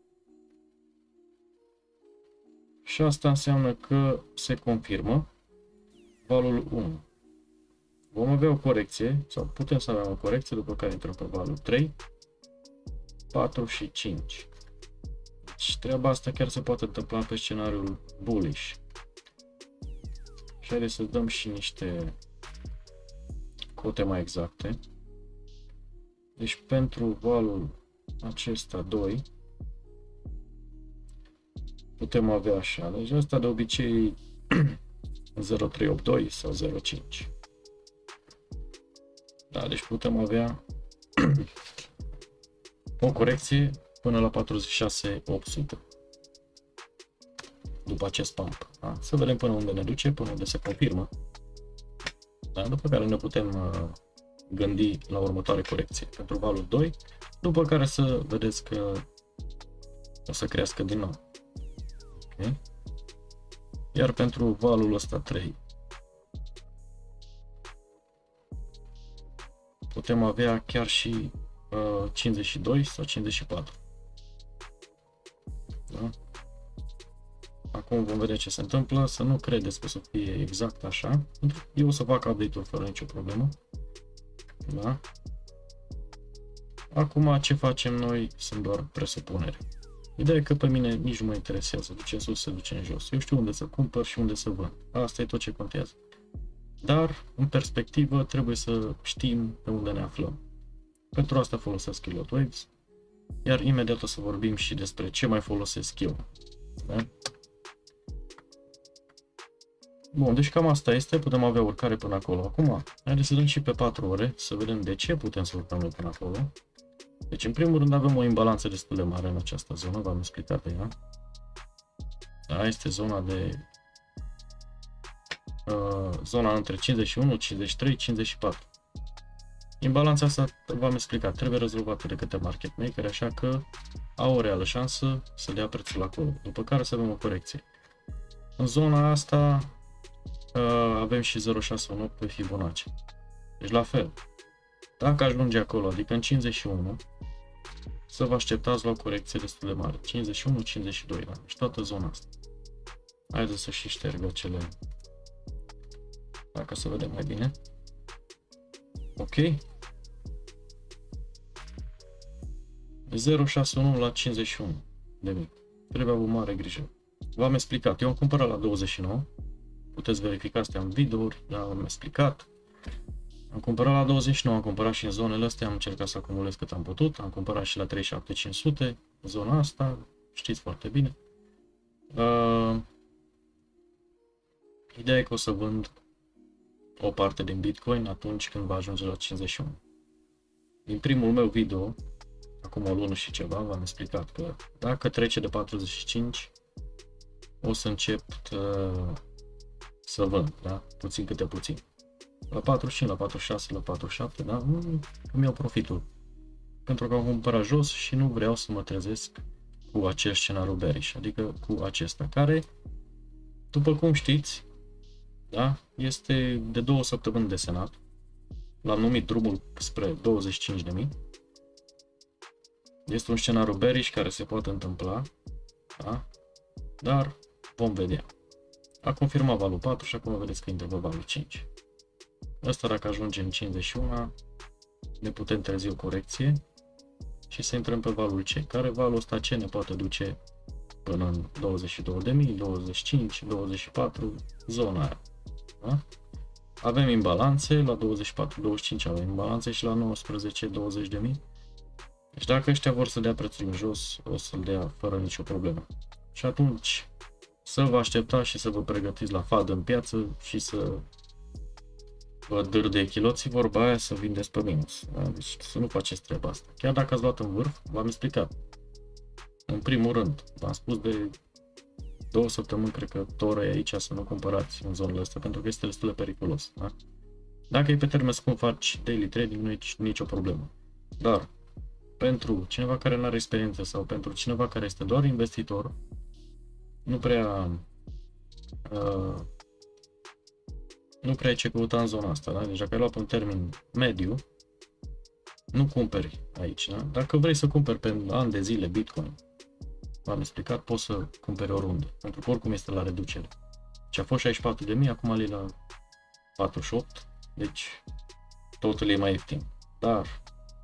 Speaker 1: și asta înseamnă că se confirmă valul unu. Vom avea o corecție, sau putem să avem o corecție, după care intrăm pe valul trei, patru și cinci. Deci treaba asta chiar se poate întâmpla pe scenariul bullish. Și haideți să dăm și niște cote mai exacte. Deci pentru valul acesta doi, putem avea așa, deci asta de obicei zero trei opt doi sau zero cinci. Da, deci putem avea o corecție până la patruzeci și șase opt sute după acest pump. Da? Să vedem până unde ne duce, până unde se confirmă. Da? După care ne putem uh, gândi la următoare corecție pentru valul doi, după care să vedeți că o să crească din nou. Okay. Iar pentru valul ăsta trei putem avea chiar și uh, cincizeci și doi sau cincizeci și patru. Da? Acum vom vedea ce se întâmplă, să nu credeți că o să fie exact așa. Eu o să fac update-uri fără nicio problemă. Da? Acum ce facem noi sunt doar presupuneri. Ideea e că pe mine nici nu mă interesează, duce în sus, se duce în jos. Eu știu unde să cumpăr și unde să vând. Asta e tot ce contează. Dar, în perspectivă, trebuie să știm pe unde ne aflăm. Pentru asta folosesc Keylott Waves, iar imediat o să vorbim și despre ce mai folosesc eu. Da? Bun, deci cam asta este, putem avea urcare până acolo. Acum, haideți să dăm și pe patru ore, să vedem de ce putem să urcăm noi până acolo. Deci, în primul rând, avem o imbalanță destul de mare în această zonă, v-am explicat de ea. Da, este zona de... Uh, zona între cincizeci și unu, cincizeci și trei, cincizeci și patru. Imbalanța asta, v-am explicat, trebuie rezolvată de către market maker, așa că au o reală șansă să dea prețul acolo, după care să avem o corecție. În zona asta uh, avem și zero șase unu opt pe Fibonacci. Deci la fel, dacă ajunge acolo, adică în cincizeci și unu, să vă așteptați la o corecție destul de mare. cincizeci și unu, cincizeci și doi, da? Deci toată zona asta. Haideți să și șterg acele... Dacă să vedem mai bine. Ok. zero șase unu la cincizeci și unu de mii. Trebuie avut mare grijă. V-am explicat. Eu am cumpărat la douăzeci și nouă. Puteți verifica, astea în videouri. Da, am explicat. Am cumpărat la douăzeci și nouă, am cumpărat și în zonele astea, am încercat să acumulez cât am putut, am cumpărat și la treizeci și șapte cinci sute, zona asta, știți foarte bine. Uh, ideea e că o să vând o parte din Bitcoin atunci când va ajunge la cincizeci și unu. Din primul meu video, acum o lună și ceva, v-am explicat că dacă trece de patruzeci și cinci, o să încep uh, să vând, da? Puțin câte puțin. La patruzeci și cinci, la patruzeci și șase, la patruzeci și șapte, da? Îmi iau profitul. Pentru că am cumpărat jos și nu vreau să mă trezesc cu acest scenariu bearish, adică cu acesta, care, după cum știți, da? Este de două săptămâni desenat. L-am numit drumul spre douăzeci și cinci de mii. Este un scenariu bearish care se poate întâmpla, da? Dar vom vedea. A confirmat valul patru și acum vedeți că intră pe valul cinci. Asta dacă ajunge în cincizeci și unu, ne putem trezi o corecție și să intrăm pe valul C, care valul ăsta C ne poate duce până în douăzeci și două de mii, douăzeci și cinci, douăzeci și patru, zona aia. Da? Avem imbalanțe la douăzeci și patru, douăzeci și cinci, avem imbalanțe și la nouăsprezece, douăzeci de mii. Deci dacă ăștia vor să dea prețul în jos, o să-l dea fără nicio problemă. Și atunci să vă așteptați și să vă pregătiți la fadă în piață și să vă dârde chiloții, vorba aia, să vindeți pe minus. Da? Deci să nu faceți treaba asta. Chiar dacă ați luat în vârf, v-am explicat. În primul rând, v-am spus de două săptămâni, cred că toră e aici să nu cumpărați în zonele astea, pentru că este destul de periculos. Da? Dacă e pe termen scump, faci daily trading, nu e nicio problemă. Dar pentru cineva care nu are experiență sau pentru cineva care este doar investitor, nu prea uh, nu prea ai ce căuta în zona asta, da? Deci dacă ai luat un termen mediu, nu cumperi aici, da? Dacă vrei să cumperi pe ani de zile Bitcoin, v-am explicat, poți să cumperi oriunde, pentru că oricum este la reducere. Ce a fost șaizeci și patru de mii, acum e la patruzeci și opt, deci totul e mai ieftin. Dar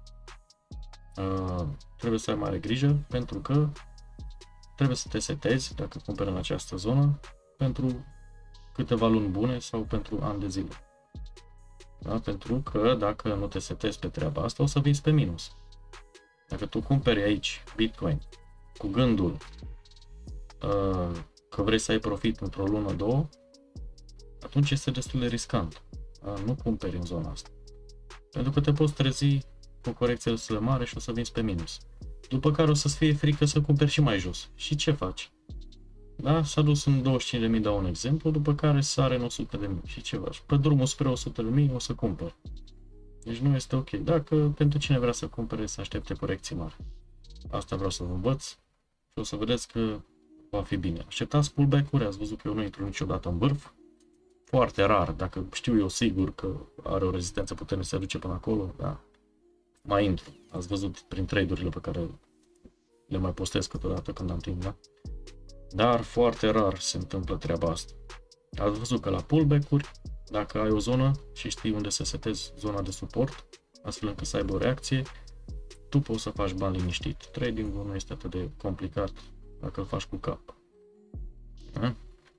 Speaker 1: uh, trebuie să ai mare grijă, pentru că trebuie să te setezi, dacă cumperi în această zonă, pentru câteva luni bune sau pentru ani de zile. Da? Pentru că dacă nu te setezi pe treaba asta, o să vinzi pe minus. Dacă tu cumperi aici Bitcoin cu gândul uh, că vrei să ai profit într-o lună, două, atunci este destul de riscant. Uh, nu cumperi în zona asta. Pentru că te poți trezi cu o corecție destul de mare și o să vinzi pe minus. După care o să-ți fie frică să cumperi și mai jos. Și ce faci? Da? S-a dus în douăzeci și cinci de mii, dau un exemplu, după care sare în o sută de mii. Și ce faci? Pe drumul spre o sută de mii o să cumperi. Deci nu este ok. Dacă pentru cine vrea să cumpere, să aștepte corecții mari. Asta vreau să vă învăț și o să vedeți că va fi bine. Așteptați pullback-uri, ați văzut că eu nu intru niciodată în vârf. Foarte rar, dacă știu eu sigur că are o rezistență puternică, se duce până acolo, da, mai intru. Ați văzut prin trade-urile pe care le mai postez câteodată când am timp, da? Dar foarte rar se întâmplă treaba asta. Ați văzut că la pullback-uri, dacă ai o zonă și știi unde să setezi zona de suport, astfel încât să aibă o reacție, tu poți să faci bani liniștit. Trading-ul nu este atât de complicat dacă îl faci cu cap. Da?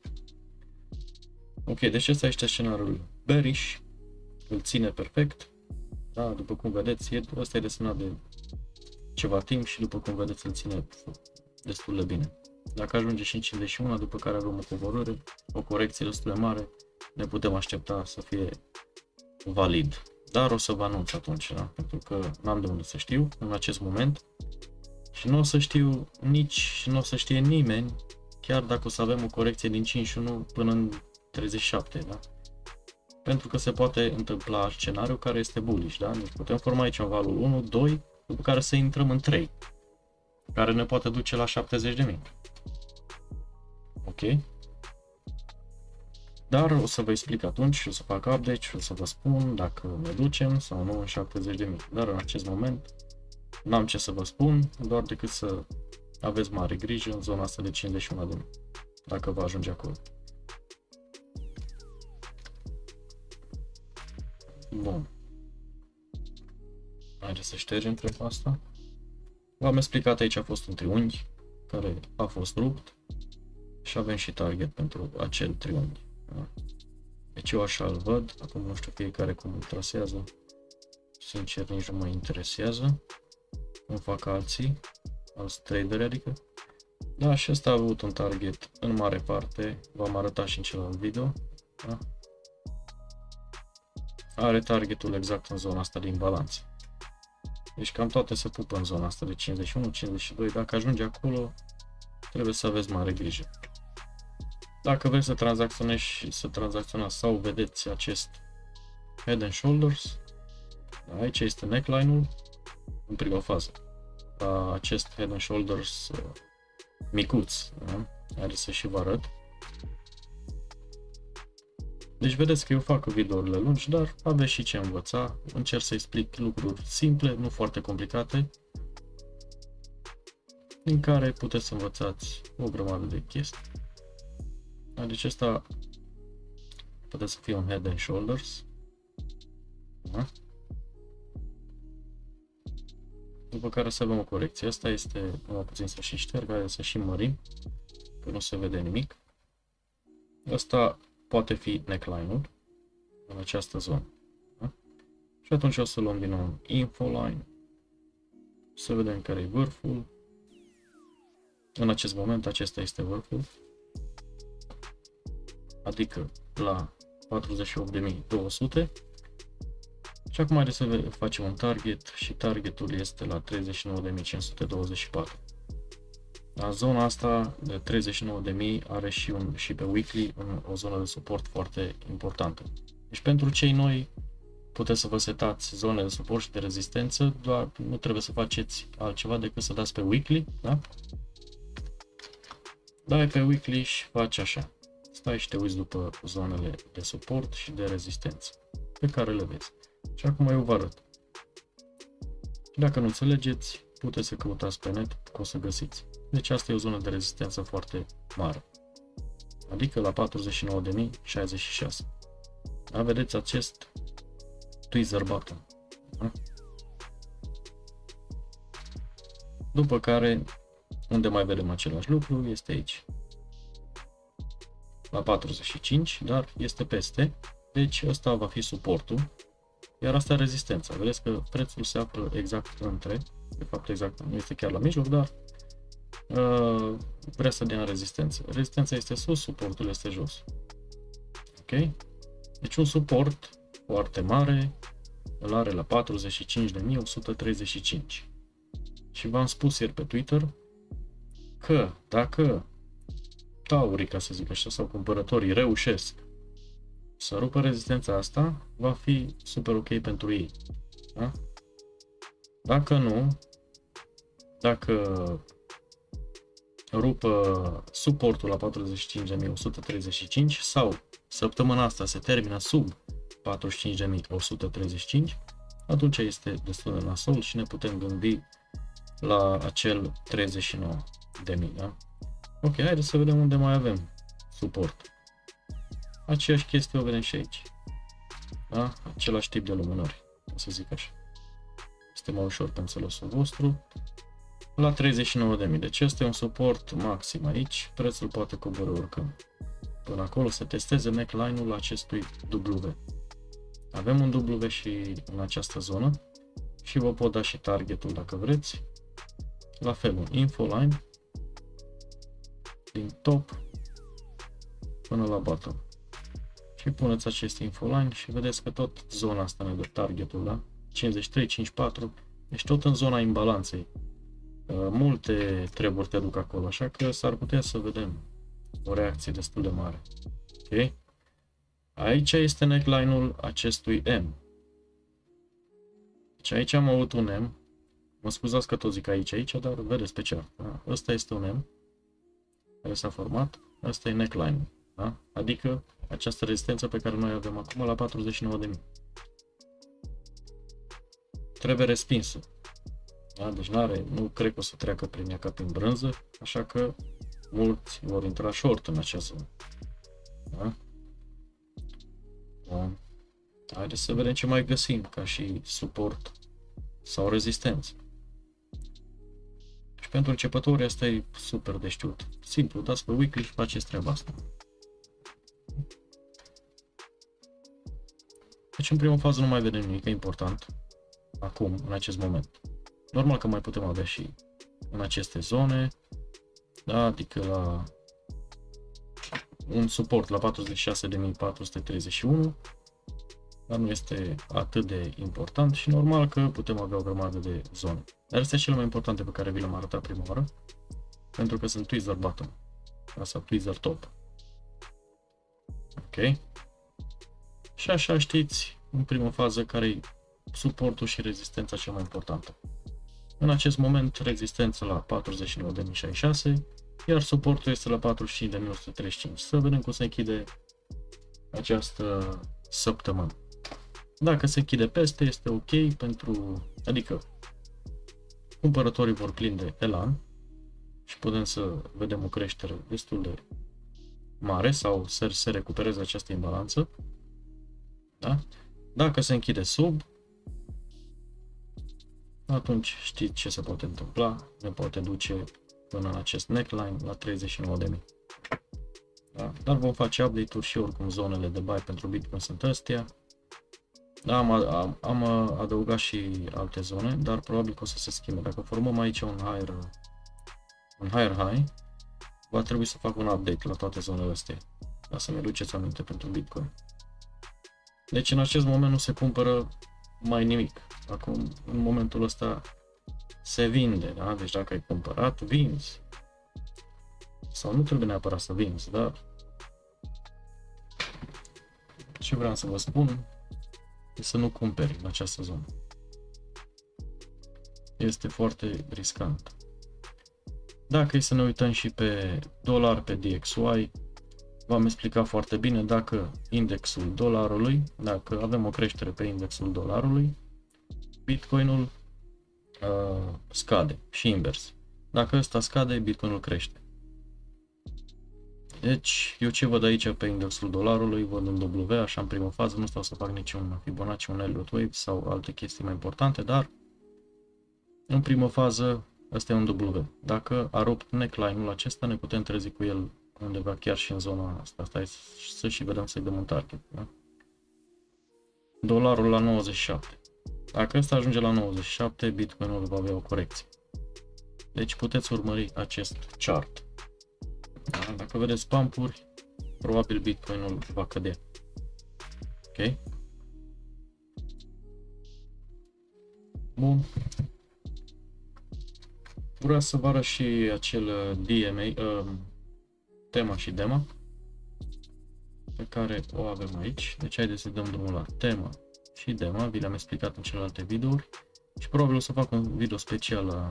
Speaker 1: Ok, deci ăsta este scenariul bearish, îl ține perfect, da, după cum vedeți, ăsta e desenat de ceva timp și după cum vedeți îl ține destul de bine. Dacă ajunge și în cincizeci și unu, după care avem o coborâre, o corecție destul de mare, ne putem aștepta să fie valid. Dar o să vă anunț atunci, da? Pentru că n-am de unde să știu în acest moment și nu o să știu nici, nu o să știe nimeni, chiar dacă o să avem o corecție din cincizeci și unu până în treizeci și șapte, da? Pentru că se poate întâmpla scenariul care este bullish, da? Deci putem forma aici un valul unu, doi, după care să intrăm în trei, care ne poate duce la șaptezeci de mii. Ok? Dar o să vă explic atunci și o să fac update și o să vă spun dacă ne ducem sau nu în șaptezeci de mii. Dar în acest moment n-am ce să vă spun, doar decât să aveți mare grijă în zona asta de cincizeci și unu de mii, dacă va ajunge acolo. Bun. Haideți să ștergem treaba asta. V-am explicat, aici a fost un triunghi care a fost rupt și avem și target pentru acel triunghi. Da? Deci eu așa îl văd, acum nu știu fiecare cum îl trasează, sincer nici nu mă interesează, cum fac alții, alți traderi adică. Da, și ăsta a avut un target în mare parte, v-am arătat și în celălalt video. Da? Are targetul exact în zona asta din balanță. Deci cam toate se pupă în zona asta de cincizeci și unu cincizeci și doi, dacă ajunge acolo, trebuie să aveți mare grijă. Dacă vreți să tranzacționezi și să tranzacționați sau vedeți acest Head and Shoulders, aici este neckline-ul în prima fază. Acest Head and Shoulders micuț, da? Haideți să și vă arăt. Deci vedeți că eu fac videourile lungi, dar aveți și ce învăța. Încerc să explic lucruri simple, nu foarte complicate, din care puteți să învățați o grămadă de chestii. Deci asta poate să fie un Head and Shoulders. Da? După care să avem o corecție. Asta este, numai puțin să și șterg, hai să și mărim, că nu se vede nimic. Asta poate fi neckline-ul în această zonă. Da? Și atunci o să luăm din nou un info line, să vedem care e vârful. În acest moment acesta este vârful, adică la patruzeci și opt de mii două sute. Și acum haideți să facem un target și targetul este la treizeci și nouă de mii cinci sute douăzeci și patru. La zona asta de treizeci și nouă de mii are și, un, și pe weekly un, o zonă de suport foarte importantă. Deci pentru cei noi puteți să vă setați zone de suport și de rezistență, doar nu trebuie să faceți altceva decât să dați pe weekly, da? Dai pe weekly și faci așa. Stai și te uiți după zonele de suport și de rezistență pe care le vezi. Și acum eu vă arăt. Dacă nu înțelegeți, puteți să căutați pe net, că o să găsiți. Deci asta e o zonă de rezistență foarte mare. Adică la patruzeci și nouă de mii șaizeci și șase. Da, vedeți acest tweezer button. Da? După care, unde mai vedem același lucru, este aici. La patruzeci și cinci, dar este peste. Deci ăsta va fi suportul. Iar asta e rezistența. Vedeți că prețul se află exact între. De fapt exact, nu este chiar la mijloc, dar uh, vrea să dea în rezistență. Rezistența este sus, suportul este jos. Ok? Deci un suport foarte mare îl are la patruzeci și cinci de mii o sută treizeci și cinci. Și v-am spus ieri pe Twitter că dacă taurii, ca să zic așa, sau cumpărătorii reușesc să rupă rezistența asta, va fi super ok pentru ei. Da? Dacă nu, dacă rupă suportul la patruzeci și cinci de mii o sută treizeci și cinci sau săptămâna asta se termină sub patruzeci și cinci de mii o sută treizeci și cinci, atunci este destul de nasol și ne putem gândi la acel treizeci și nouă de mii. Da? Ok, haideți să vedem unde mai avem suport. Aceeași chestie o vedem și aici. Da? Același tip de lumânări, să zic așa. Este mai ușor pe înțelesul vostru. La treizeci și nouă de mii. Deci este un suport maxim aici. Prețul poate coborî oricând. Până acolo să testeze neckline-ul acestui W. Avem un W și în această zonă. Și vă pot da și targetul dacă vreți. La fel un infoline. Din top până la bottom. Și puneți acest infoline și vedeți că tot zona asta ne dă targetul, da? cincizeci și trei, cincizeci și patru. Deci tot în zona imbalanței. Multe treburi te duc acolo, așa că s-ar putea să vedem o reacție destul de mare. Ok? Aici este neckline-ul acestui M. Deci aici am avut un M. Mă scuzați că tot zic aici, aici, dar vedeți pe chart. Da? Ăsta este un M care s-a format. Ăsta e neckline. Da? Adică această rezistență pe care noi avem acum la patruzeci și nouă de mii. Trebuie respinsă. Da? Deci n-are, nu cred că o să treacă prin ea ca prin brânză, așa că mulți vor intra short în acea zonă. Da? Bun. Haideți să vedem ce mai găsim ca și suport sau rezistență. Și pentru începători asta e super de știut. Simplu, dați pe weekly și faceți treaba asta. Deci în prima fază nu mai vedem nimic important acum, în acest moment. Normal că mai putem avea și în aceste zone, da, adică la un suport la patruzeci și șase de mii patru sute treizeci și unu, dar nu este atât de important și normal că putem avea o grămadă de zone. Dar astea sunt cele mai importante pe care vi le-am arătat prima oară, pentru că sunt tweezer bottom sau tweezer top. Ok? Și așa știți în prima fază care e suportul și rezistența cea mai importantă. În acest moment rezistența la patruzeci și nouă de mii șaizeci și șase, iar suportul este la patruzeci și cinci de mii o sută treizeci și cinci. Să vedem cum se închide această săptămână. Dacă se închide peste, este ok pentru, adică cumpărătorii vor plini de elan și putem să vedem o creștere destul de mare sau să se recupereze această imbalanță. Da? Dacă se închide sub, atunci știți ce se poate întâmpla, ne poate duce până în acest neckline la treizeci și nouă de mii. Da? Dar vom face update-uri și oricum zonele de buy pentru Bitcoin sunt astea. Da, am, am, am adăugat și alte zone, dar probabil că o să se schimbe. Dacă formăm aici un higher, un higher high, va trebui să fac un update la toate zonele astea. Ca să mi duceți aminte pentru Bitcoin. Deci în acest moment nu se cumpără mai nimic. Acum, în momentul ăsta se vinde, da? Deci dacă ai cumpărat, vinzi. Sau nu trebuie neapărat să vinzi, dar ce vreau să vă spun e să nu cumperi în această zonă. Este foarte riscant. Dacă e să ne uităm și pe dolar, pe D X Y, v-am explicat foarte bine dacă indexul dolarului, dacă avem o creștere pe indexul dolarului, Bitcoinul uh, scade și invers. Dacă ăsta scade, Bitcoinul crește. Deci, eu ce văd aici pe indexul dolarului, văd un W, așa în primă fază, nu stau să fac niciun Fibonacci, un Elliott Wave sau alte chestii mai importante, dar în primă fază, ăsta e un W. Dacă a rupt neckline-ul acesta, ne putem trezi cu el undeva chiar și în zona asta. Asta e să și vedem să-i dăm un target. Da? Dolarul la nouăzeci și șapte. Dacă ăsta ajunge la nouăzeci și șapte, Bitcoinul va avea o corecție. Deci puteți urmări acest chart. Da? Dacă vedeți pump-uri, probabil Bitcoinul va cădea. Ok? Bun. Vreau să vă arăt și acel D M A, uh, tema și dema, pe care o avem aici. Deci haideți să dăm drumul la tema și dema, vi le-am explicat în celelalte videouri și probabil o să fac un video special la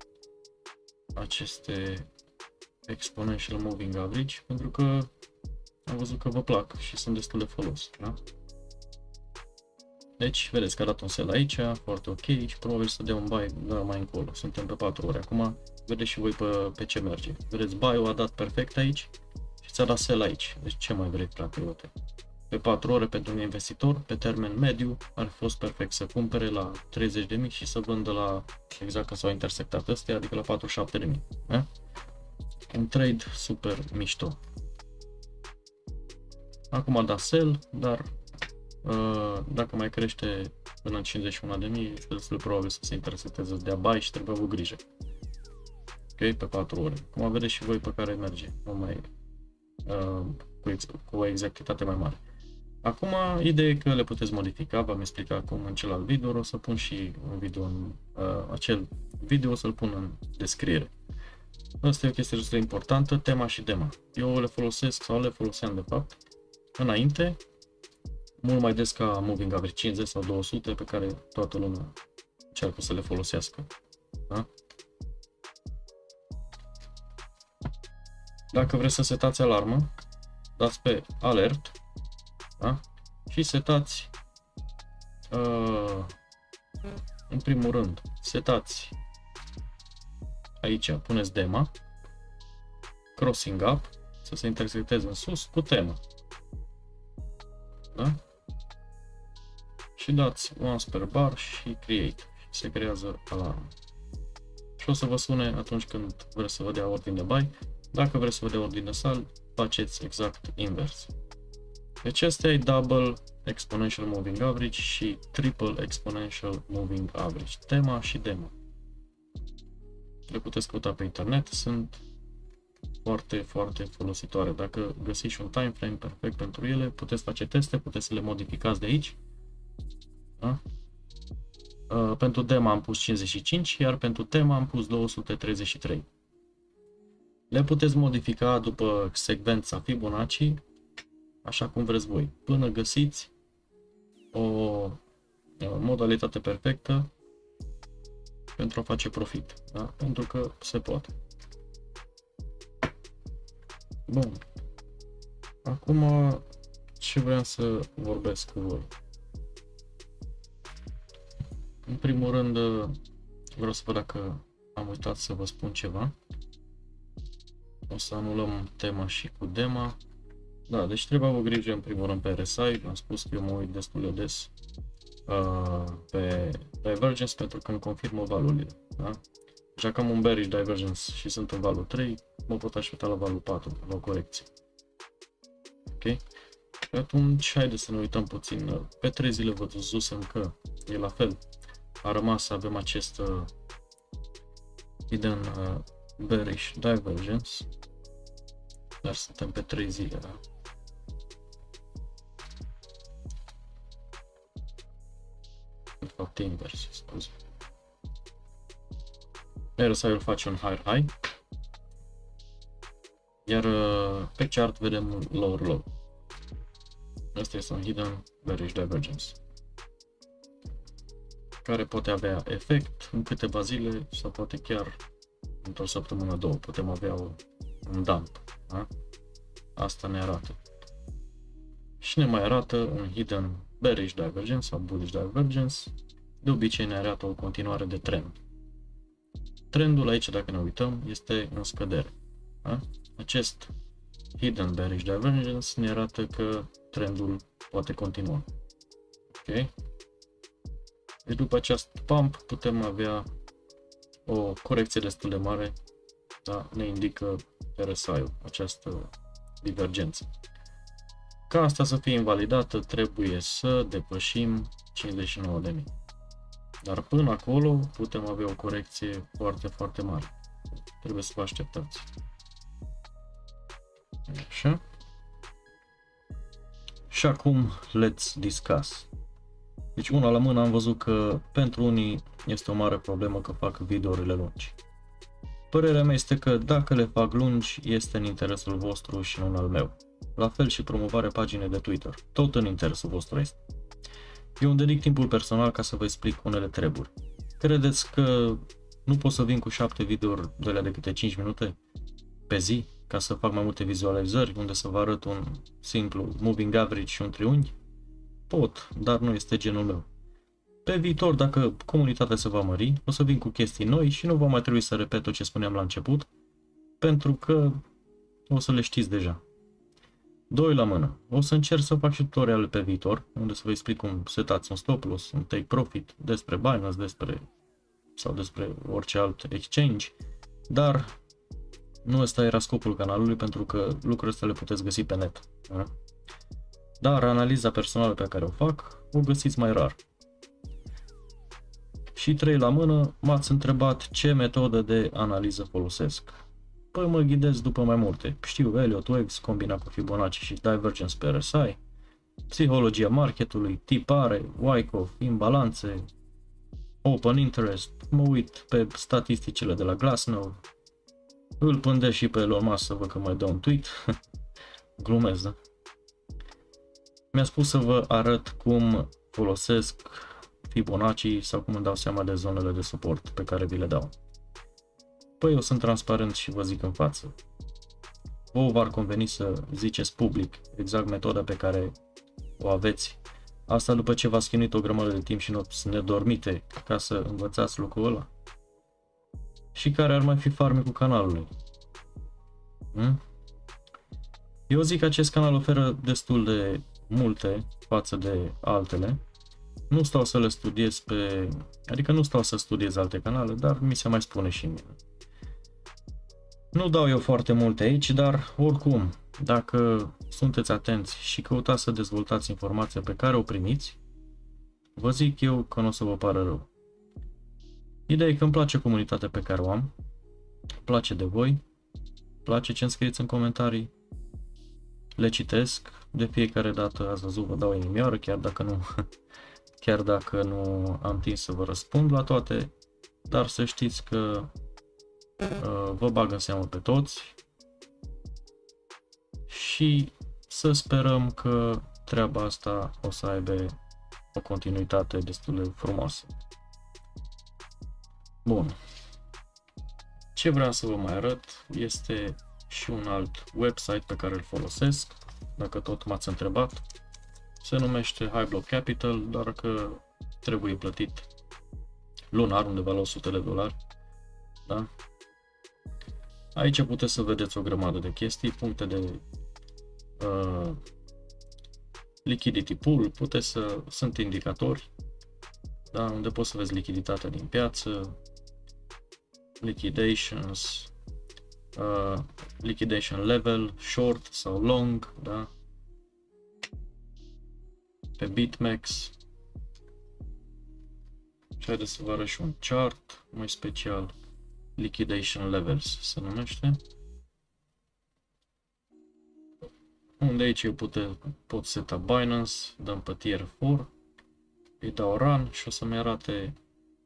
Speaker 1: aceste Exponential Moving Average, pentru că am văzut că vă plac și sunt destul de folos. Da? Deci, vedeți că a dat un sell aici, foarte ok, și probabil să dea un buy dar mai încolo. Suntem pe patru ore. Acum, vedeți și voi pe, pe ce merge. Vedeți, buy-ul a dat perfect aici și ți-a dat sell aici. Deci, ce mai vreți, fraților? Pe patru ore pentru un investitor, pe termen mediu, ar fi fost perfect să cumpere la treizeci de mii și să vândă la, exact când s-au intersectat astea, adică la patruzeci și șapte de mii. Da? Un trade super mișto. Acum a dat sell, dar dacă mai crește până în cincizeci și unu de mii, este destul de probabil să se intersecteze, să dea buy și trebuie avut grijă. Ok, pe patru ore. Cum vedeți și voi pe care merge, nu mai, uh, cu, ex cu o exactitate mai mare. Acum, ideea e că le puteți modifica, v-am explicat cum în celălalt video, o să pun și un video în uh, acel video, o să-l pun în descriere. Asta e o chestie destul de importantă, tema și dema. Eu le folosesc sau le foloseam de fapt înainte, mult mai des ca moving average cincizeci sau două sute, pe care toată lumea încearcă să le folosească. Da? Dacă vreți să setați alarmă, dați pe alert, da? Și setați uh, în primul rând, setați aici, puneți dema, crossing up, să se intersecteze în sus cu tema. Da? Și dați once per bar și create și se creează alarmă. Și o să vă sune atunci când vreți să vă dea ordine de buy. Dacă vreți să vă dea ordine de sell, faceți exact invers. Deci asta e double exponential moving average și triple exponential moving average, tema și dema. Le puteți căuta pe internet, sunt foarte, foarte folositoare. Dacă găsiți un time frame perfect pentru ele, puteți face teste, puteți să le modificați de aici. Da? Uh, pentru dema am pus cincizeci și cinci, iar pentru tema am pus două sute treizeci și trei. Le puteți modifica după secvența Fibonacci, așa cum vreți voi, până găsiți o, o modalitate perfectă pentru a face profit. Da? Pentru că se poate. Bun. Acum, ce vreau să vorbesc cu voi? În primul rând, vreau să văd dacă am uitat să vă spun ceva. O să anulăm tema și cu dema. Da, deci trebuie avut grijă în primul rând pe R S I. Am spus că eu mă uit destul de des uh, pe Divergence pentru că îmi confirmă valurile. Da? Așa că am un bearish Divergence și sunt în valul trei, mă pot aștepta la valul patru, la o corecție. Ok? Și atunci, haideți să ne uităm puțin. Pe trei zile vă văzusem că e la fel. A rămas să avem acest uh, hidden uh, bearish divergence, dar suntem pe trei zile, da? De fapt invers, scuze. R S I-ul face un higher high, iar uh, pe chart vedem un lower low. Asta este un hidden bearish divergence, care poate avea efect în câteva zile sau poate chiar într-o săptămână, două, putem avea o, un dump. Da? Asta ne arată. Și ne mai arată un hidden bearish divergence sau bullish divergence. De obicei ne arată o continuare de trend. Trendul aici, dacă ne uităm, este în scădere. Da? Acest hidden bearish divergence ne arată că trendul poate continua. Ok? Deci după acest pump putem avea o corecție destul de mare, da? Ne indică R S I-ul, această divergență. Ca asta să fie invalidată, trebuie să depășim cincizeci și nouă de mii. Dar până acolo putem avea o corecție foarte, foarte mare. trebuie să vă așteptați. Așa. Și acum, let's discuss. Deci, una la mână am văzut că pentru unii este o mare problemă că fac videourile lungi. Părerea mea este că dacă le fac lungi, este în interesul vostru și nu în al meu. La fel și promovarea paginii de Twitter. Tot în interesul vostru este. Eu îmi dedic timpul personal ca să vă explic unele treburi. Credeți că nu pot să vin cu șapte videouri de alea de câte cinci minute pe zi ca să fac mai multe vizualizări unde să vă arăt un simplu moving average și un triunghi? Pot, dar nu este genul meu. Pe viitor, dacă comunitatea se va mări, o să vin cu chestii noi și nu va mai trebui să repet tot ce spuneam la început, pentru că o să le știți deja. Doi la mână. O să încerc să fac și tutoriale pe viitor, unde să vă explic cum setați un stop loss, un take profit, despre Binance, despre sau despre orice alt exchange, dar nu ăsta era scopul canalului, pentru că lucrurile astea le puteți găsi pe net. Da? Dar analiza personală pe care o fac, o găsiți mai rar. Și trei la mână, m-ați întrebat ce metodă de analiză folosesc. Păi mă ghidez după mai multe. Știu Elliott Waves combinat cu Fibonacci și Divergence pe R S I, psihologia marketului, tipare, Wyckoff, imbalanțe, Open Interest, mă uit pe statisticile de la Glassnode, îl pândesc și pe Elon Musk să văd că mai dă un tweet. Glumesc, da? Mi-a spus să vă arăt cum folosesc Fibonacci sau cum îmi dau seama de zonele de suport pe care vi le dau. Păi eu sunt transparent și vă zic în față. Vă v-ar conveni să ziceți public exact metoda pe care o aveți. Asta după ce v-ați chinuit o grămadă de timp și nopți nedormite ca să învățați lucrul ăla. Și care ar mai fi farmecul canalului? Hmm? Eu zic că acest canal oferă destul de multe față de altele. Nu stau să le studiez pe... Adică nu stau să studiez alte canale, dar mi se mai spune și mie. Nu dau eu foarte multe aici, dar oricum, dacă sunteți atenți și căutați să dezvoltați informația pe care o primiți, vă zic eu că nu o să vă pară rău. Ideea e că îmi place comunitatea pe care o am, place de voi, place ce îmi scrieți în comentarii, le citesc, de fiecare dată ați văzut vă dau inimioară, chiar dacă nu, chiar dacă nu am timp să vă răspund la toate, dar să știți că uh, vă bag în seamă pe toți și să sperăm că treaba asta o să aibă o continuitate destul de frumoasă. Bun. Ce vreau să vă mai arăt este și un alt website pe care îl folosesc, dacă tot m-ați întrebat. Se numește High Block Capital, doar că trebuie plătit lunar, undeva la o sută de dolari. Da? Aici puteți să vedeți o grămadă de chestii, puncte de uh, liquidity pool, puteți să, sunt indicatori, da? Unde poți să vezi lichiditatea din piață, liquidations, uh, liquidation level, short sau long, da? Pe BitMEX. Și haideți să vă arăt și un chart mai special, liquidation levels se numește, unde aici eu pute, pot seta Binance, dăm pe tier patru, îi dau run și o să-mi arate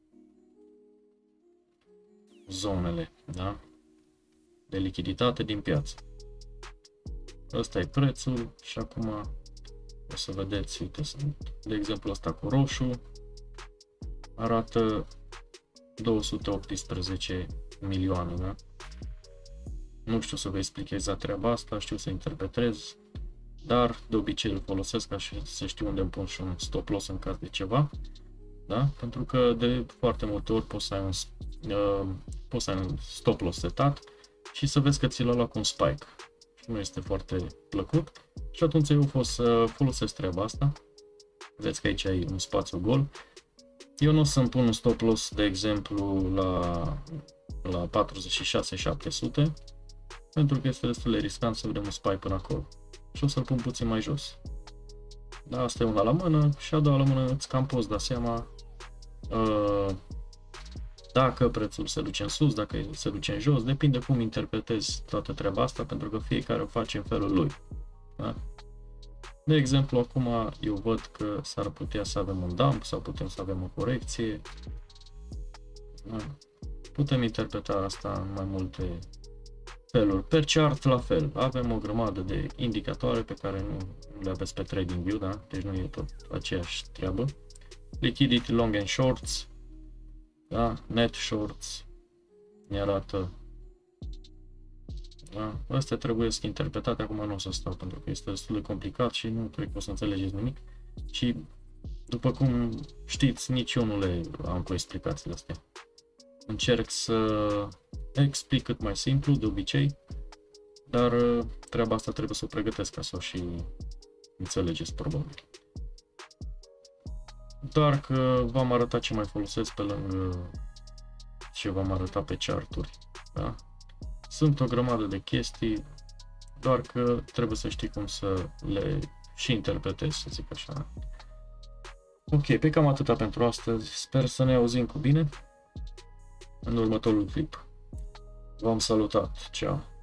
Speaker 1: zonele, da? De lichiditate din piață. Ăsta e prețul și acum o să vedeți, uite, de exemplu ăsta cu roșu arată două sute optsprezece milioane, da? Nu știu să vă explic exact treaba asta, știu să interpretez, dar de obicei îl folosesc ca și să știu unde îmi pun și un stop loss în caz de ceva, da? Pentru că de foarte multe ori poți să ai un, uh, poți să ai un stop loss setat și să vezi că ți l-a luat cu un spike și nu este foarte plăcut și atunci eu o să folosesc treaba asta. Vedeți că aici ai un spațiu gol. Eu nu o să-mi pun un stop loss, de exemplu, la, la patruzeci și șase șapte sute, pentru că este destul de riscant să vedem un spike până acolo. Și o să-l pun puțin mai jos. Da, asta e una la mână și a doua la mână îți cam poți da seama uh, dacă prețul se duce în sus, dacă se duce în jos, depinde cum interpretezi toată treaba asta, pentru că fiecare o face în felul lui. Da? De exemplu, acum eu văd că s-ar putea să avem un dump sau putem să avem o corecție. Da? Putem interpreta asta în mai multe feluri. Per chart la fel, avem o grămadă de indicatoare pe care nu le aveți pe TradingView, da? Deci nu e tot aceeași treabă. Liquidity long and shorts, da? Net shorts ne arată. Da? Astea trebuie să interpretate, acum nu o să stau pentru că este destul de complicat și nu cred că o să înțelegeți nimic. Și după cum știți, nici eu nu le am cu explicațiile astea. Încerc să explic cât mai simplu, de obicei, dar treaba asta trebuie să o pregătesc ca să o și înțelegeți probabil. Doar că v-am arătat ce mai folosesc pe lângă ce v-am arătat pe charturi. Da? Sunt o grămadă de chestii, doar că trebuie să știi cum să le și interpretezi, să zic așa. Ok, pe cam atâta pentru astăzi. Sper să ne auzim cu bine în următorul clip. V-am salutat, ceau!